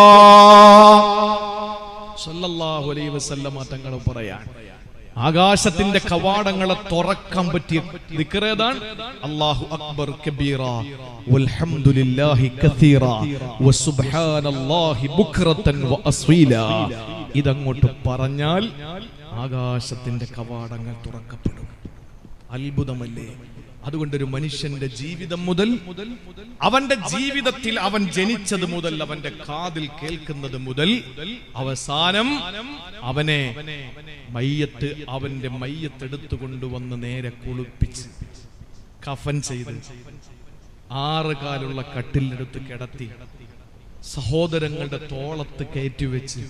A: സല്ലല്ലാഹു അലൈഹി വസല്ലം തങ്ങൾ പറയാൻ, ആകാശത്തിന്റെ കവാടങ്ങളെ തുറക്കാൻ പറ്റിയ ദിക്ർ ഏതാണ്? അല്ലാഹു അക്ബർ കബീറാ വൽഹംദുലില്ലാഹി കസീറാ വസുബ്ഹാനല്ലാഹി ബുക്റതൻ വഅസ്വീലാ. ഇതങ്ങോട്ട് പറഞ്ഞാൽ ആകാശത്തിന്റെ കവാടങ്ങൾ തുറക്കപ്പെടും. അത്ഭുതമല്ലേ? അതുകൊണ്ടൊരു മനുഷ്യന്റെ ജീവിതം മുതൽ, അവന്റെ ജീവിതത്തിൽ അവൻ ജനിച്ചത് മുതൽ, അവന്റെ കാതിൽ കേൾക്കുന്നത് മുതൽ അവസാനം അവനെ അവന്റെ മയ്യത്ത് എടുത്തുകൊണ്ടുവന്ന് നേരെ കുളിപ്പിച്ച് കഫൻ ചെയ്ത് 6 കാലുള്ള കട്ടിലെടുത്ത് കിടത്തി സഹോദരങ്ങളുടെ തോളത്ത് കയറ്റിവെച്ച്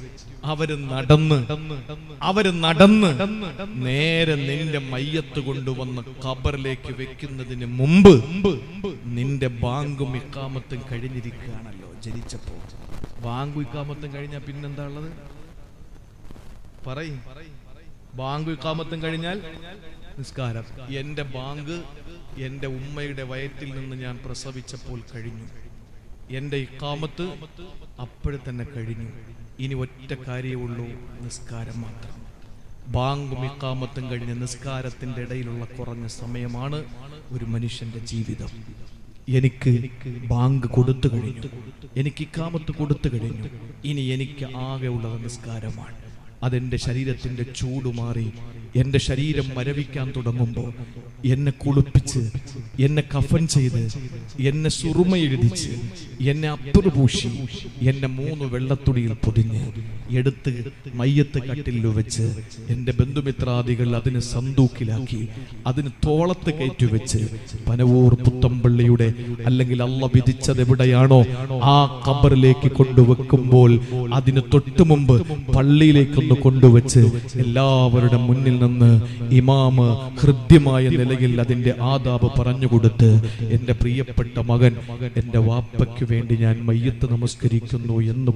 A: അവര് നടന്ന് നേരെ നിന്റെ മയ്യത്ത് കൊണ്ടുവന്ന് ഖബറിലേക്ക് വെക്കുന്നതിന് മുമ്പ് നിന്റെ ബാങ്കും ഇഖാമത്തും കഴിഞ്ഞിരിക്കുകയാണല്ലോ. ജനിച്ചപ്പോ ബാങ്കും ഇഖാമത്തും കഴിഞ്ഞാൽ പിന്നെന്താ ഉള്ളത്? പറയും. ബാങ്കും ഇഖാമത്തും കഴിഞ്ഞാൽ നിസ്കാരം. എന്റെ ബാങ്ക് എന്റെ ഉമ്മയുടെ വയറ്റിൽ നിന്ന് ഞാൻ പ്രസവിച്ചപ്പോൾ കഴിഞ്ഞു. എൻ്റെ ഇഖാമത്ത് അപ്പോഴെ തന്നെ കഴിഞ്ഞു. ഇനി ഒറ്റ കാര്യമേ ഉള്ളൂ, നിസ്കാരം മാത്രം. ബാങ്കും ഇഖാമത്തും കഴിഞ്ഞ് നിസ്കാരത്തിൻ്റെ ഇടയിലുള്ള കുറഞ്ഞ സമയമാണ് ഒരു മനുഷ്യന്റെ ജീവിതം. എനിക്ക് ബാങ്ക് കൊടുത്തു കഴിഞ്ഞു, എനിക്ക് ഇഖാമത്ത് കൊടുത്തു കഴിഞ്ഞു, ഇനി എനിക്ക് ആകെ ഉള്ളത് നിസ്കാരമാണ്. അതെൻ്റെ ശരീരത്തിൻ്റെ ചൂട് മാറി എൻ്റെ ശരീരം മരവിക്കാൻ തുടങ്ങുമ്പോൾ എന്നെ കുളിപ്പിച്ച്, എന്നെ കഫൻ ചെയ്ത്, എന്നെ സുറുമ എഴുതിച്ച്, എന്നെ അപ്പുറ പൂശി, എന്നെ 3 വെള്ളത്തുണിയിൽ പൊതിഞ്ഞ് എടുത്ത് മയ്യത്ത് കട്ടിൽ വെച്ച് എൻ്റെ ബന്ധുമിത്രാദികൾ അതിന് സന്തൂക്കിലാക്കി അതിന് തോളത്ത് കയറ്റിവെച്ച് പനവൂർ പുത്തമ്പള്ളിയുടെ അല്ലെങ്കിൽ അള്ള വിധിച്ചത് എവിടെയാണോ ആ ഖബറിലേക്ക് കൊണ്ടുവെക്കുമ്പോൾ അതിന് തൊട്ടു മുമ്പ് പള്ളിയിലേക്കൊന്ന് കൊണ്ടുവച്ച് എല്ലാവരുടെ മുന്നിൽ നിന്ന് ഇമാമ് ഹൃദ്യമായ നിലയിൽ അതിന്റെ ആദാബ് പറഞ്ഞുകൊടുത്ത് എൻ്റെ പ്രിയപ്പെട്ട മകൻ എൻ്റെ വാപ്പയ്ക്ക് വേണ്ടി ഞാൻ മയ്യത്ത് നമസ്കരിക്കുന്നു എന്ന്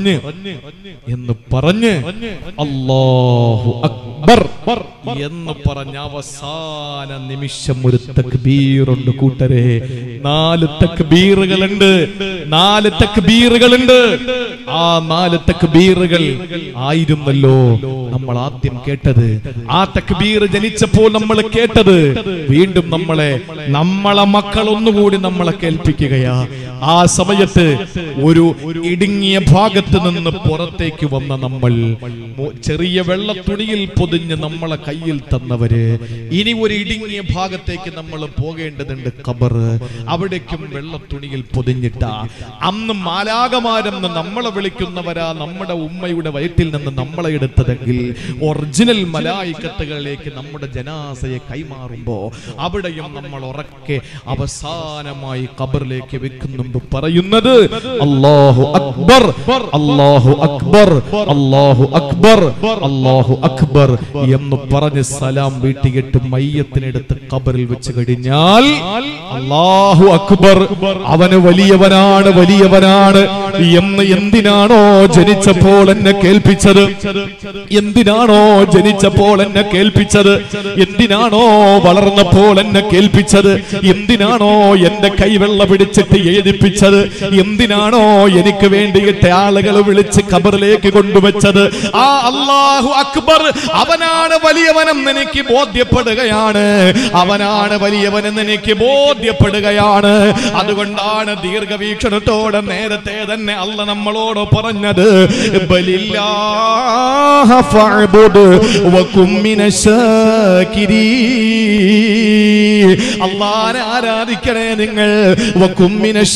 A: പറഞ്ഞ് അല്ലാഹു അക്ബർ എന്ന് പറഞ്ഞ അവസാന നിമിഷം ഒരു തക്ബീറുണ്ട് കൂട്ടരെ. 4 തക്ബീറുകളുണ്ട്, 4 തക്ബീറുകളുണ്ട്. ആ 4 തക്ബീറുകൾ ആയിരുന്നല്ലോ നമ്മൾ ആദ്യം കേട്ടത്. ആ തക്ബീർ ജനിച്ചപ്പോൾ നമ്മൾ കേട്ടത് വീണ്ടും നമ്മളെ മക്കൾ ഒന്നുകൂടി നമ്മളെ കേൾപ്പിക്കുകയാ. ആ സമയത്ത് ഒരു ഇടുങ്ങിയ ഭാഗത്ത് നിന്ന് പുറത്തേക്ക് വന്ന നമ്മൾ, ചെറിയ വെള്ളത്തുണിയിൽ പൊതിഞ്ഞ് നമ്മളെ കയ്യിൽ തന്നവര്, ഇനി ഒരു ഇടുങ്ങിയ ഭാഗത്തേക്ക് നമ്മൾ പോകേണ്ടതുണ്ട്, ഖബർ. അവിടേക്കും വെള്ളത്തുണിയിൽ പൊതിഞ്ഞിട്ട അന്ന് മാലാകമാരെന്ന് നമ്മളെ വിളിക്കുന്നവരാ നമ്മുടെ ഉമ്മയുടെ വയറ്റിൽ നിന്ന് നമ്മളെ എടുത്തതെങ്കിൽ ഒറിജിനൽ മലായിക്കത്തുകളിലേക്ക് നമ്മുടെ ജനാസയെ കൈമാറുമ്പോ അവിടെയും നമ്മൾ ഉറക്കെ അവസാനമായി ഖബറിലേക്ക് വെക്കുന്നു പറയുന്നത് അല്ലാഹു അക്ബർ, അല്ലാഹു അക്ബർ, അല്ലാഹു അക്ബർ, അല്ലാഹു അക്ബർ എന്ന് പറഞ്ഞ് സലാം വീട്ടിയിട്ട് മയ്യത്തിനെടുത്ത് ഖബറിൽ വെച്ച് കഴിഞ്ഞാൽ അല്ലാഹു അക്ബർ, അവന് വലിയവനാണ് വലിയവനാണ് എന്ന് എന്തിനാണോ ജനിച്ചപ്പോൾ എന്നെ കേൾപ്പിച്ചത്, എന്തിനാണോ ജനിച്ചപ്പോൾ എന്നെ കേൾപ്പിച്ചത്, എന്തിനാണോ വളർന്നപ്പോൾ എന്നെ കേൾപ്പിച്ചത്, എന്തിനാണോ എന്റെ കൈവെള്ള പിടിച്ചിട്ട് എഴുതിപ്പിച്ചത്, എന്തിനാണോ എനിക്ക് വേണ്ടിയിട്ട് ആളുകൾ വിളിച്ച് ഖബറിലേക്ക് കൊണ്ടുവച്ചത്, ആ അല്ലാഹു അക്ബർ അവനാണ് വലിയവനെന്ന് എനിക്ക് ബോധ്യപ്പെടുകയാണ്, അവനാണ് വലിയവനെന്ന് എനിക്ക് ബോധ്യപ്പെടുകയാണ്. അതുകൊണ്ടാണ് ദീർഘവീക്ഷണത്തോടെ നേരത്തെ തന്നെ അല്ല നമ്മളോട് പറഞ്ഞത് ബലില്ലാഹ ഫഅബ്ദ് വകും മിനശ്ശാകിരീൻ, അല്ലാഹനെ ആരാധിക്കണേ നിങ്ങൾ, വകും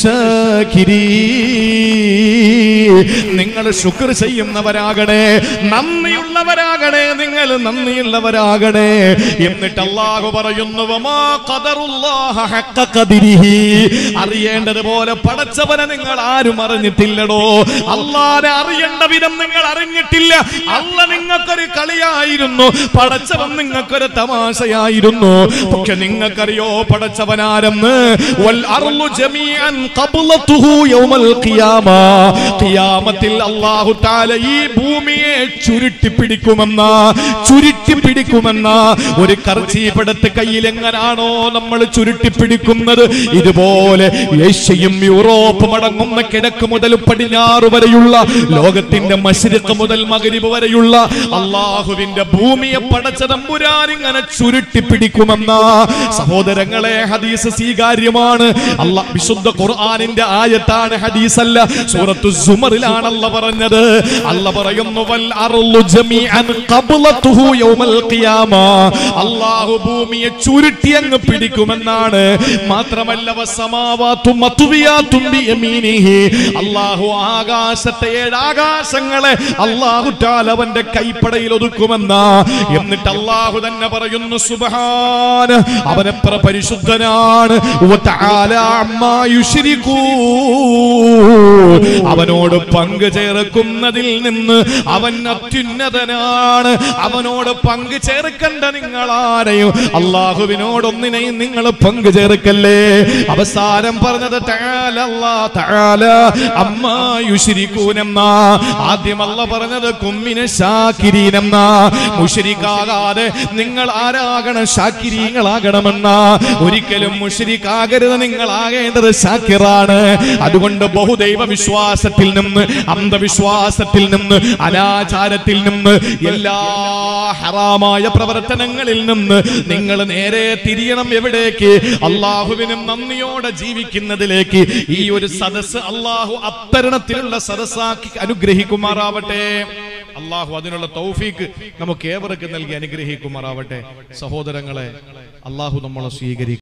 A: മിനശ്ശാകിരീൻ, നിങ്ങൾ ശുക്ർ ചെയ്യുന്നവരാകണേ, നന്ദിയുള്ളവരാകണേ, നിങ്ങൾ നന്ദിയുള്ളവരാകണേ. എന്നിട്ട് അല്ലാഹു പറയുന്നു വമാ ഖദറുല്ലാഹ ഹഖ ഖദരിഹി, അറിയേണ്ടതുപോലെ പടച്ചവനെ നിങ്ങൾ ആരും അറിഞ്ഞിട്ടില്ലടോ, അല്ലാഹനെ അറിയേണ്ട വിധം നിങ്ങൾ അറിഞ്ഞിട്ടില്ല. അല്ല നിങ്ങൾക്കൊരു കളിയായിരുന്നു, പടച്ചവൻ നിങ്ങൾക്കൊരു തമാശയായിരുന്നു. പക്ഷെ നിങ്ങൾക്കറിയോ പടച്ചവനാരെന്ന്? വൽ അർളു ജമീഅൻ ഖബ്ലതുഹു യൗമൽ ഖിയാമ, ഖിയാമത്തിൽ അല്ലാഹു തആല ഈ ഭൂമിയെ ചുരുട്ടി പിടിക്കുമെന്ന ഒരു കർച്ചീപ്പെടുത്ത് കയ്യിൽ എങ്ങനാണോ നമ്മൾ ചുരുട്ടി പിടിക്കുന്നത്, ഇതുപോലെ ഏഷ്യയും യൂറോപ്പും അടങ്ങുന്ന കിഴക്ക് മുതൽ പടിഞ്ഞാറ് വരെയുള്ള ലോകത്തിന്റെ മശ്രിഖ് മുതൽ മഗ്രിബ് വരെയുള്ള അല്ലാഹുവിന്റെ ഭൂമിയെ പടച്ച തമ്പുരാൻ ഇങ്ങനെ ചുരുട്ടി പിടിക്കുമെന്ന സഹോദരങ്ങളെ ഹദീസ് സ്വീകാര്യമാണ്. അല്ലാഹ് വിശുദ്ധ ഖുർആനിന്റെ ആയത്താണ്, ഹദീസല്ല. സൂറത്തു സുമറിലാണ് അല്ലാഹ് പറഞ്ഞത്. അല്ലാഹ് പറയുന്നു വൽ അർളു ജമീഅൻ ഖബ്ലതുഹു യൗമൽ ഖിയാമ, അല്ലാഹു ഭൂമിയെ ചുരുട്ടി അങ്ങ് പിടിക്കുമെന്നാണ്. മാത്രമല്ല വസ്സമാവാതു മത്വിയാതും ബിയമീനിഹി, അല്ലാഹു ആകാശത്തെ 7 ആകാശങ്ങളെ അല്ലാഹു തആല അവന്റെ കൈപ്പടയിൽ ഒതുക്കുമെന്ന. എന്നിട്ട് അല്ലാഹു തന്നെ പറയുന്നു സുബ്ഹാന, അവൻ എത്ര പരിശുദ്ധനാണ്, വതആല അമ്മാ യുശ്രികൂൻ, അവനോട് പങ്കു ചേർക്കുന്നതിൽ നിന്ന് അവൻ അത്യുന്നതനാണ്. അവനോട് പങ്കു ചേർക്കണ്ട നിങ്ങൾ ആരെയും, അള്ളാഹുവിനോടൊന്നിനെയും നിങ്ങൾ പങ്കു ചേർക്കല്ലേ. അവസാനം പറഞ്ഞത് തആല അല്ലാഹ് തആല അമ്മാ യുശ്രികൂന എന്നാ. ആദ്യം അല്ലാഹ് പറഞ്ഞത് കുമ്മിന ശാകിരീൻ എന്നാ. മുശ്രിക്കാകാതെ നിങ്ങൾ ആരാകണം? ശാകിരീങ്ങളാകണമെന്നാ. ഒരിക്കലും മുശ്രിക്കാകരുത്, നിങ്ങൾ ആകേണ്ടത് ശാകിറാണ്. അതുകൊണ്ട് ബഹുദൈവ വിശ്വാസത്തിൽ നിന്ന്, അന്ധവിശ്വാസത്തിൽ നിന്ന്, അനാചാരത്തിൽ നിന്ന്, എല്ലാ ഹറാമായ പ്രവർത്തനങ്ങളിൽ നിന്ന് നിങ്ങൾ നേരെ തിരിയണം. എവിടേക്ക്? അള്ളാഹുവിനും നന്ദിയോടെ ജീവിക്കുന്നതിലേക്ക്. ഈ ഒരു സദസ്സ് അള്ളാഹു അത്തരണത്തിലുള്ള സദസ്സാക്കി അനുഗ്രഹിക്കുമാറാവട്ടെ. അള്ളാഹു അതിനുള്ള തൗഫീക്ക് നമുക്ക് ഏവർക്കും നൽകി അനുഗ്രഹിക്കുമാറാവട്ടെ. സഹോദരങ്ങളെ, അള്ളാഹു നമ്മളെ സ്വീകരിക്കും.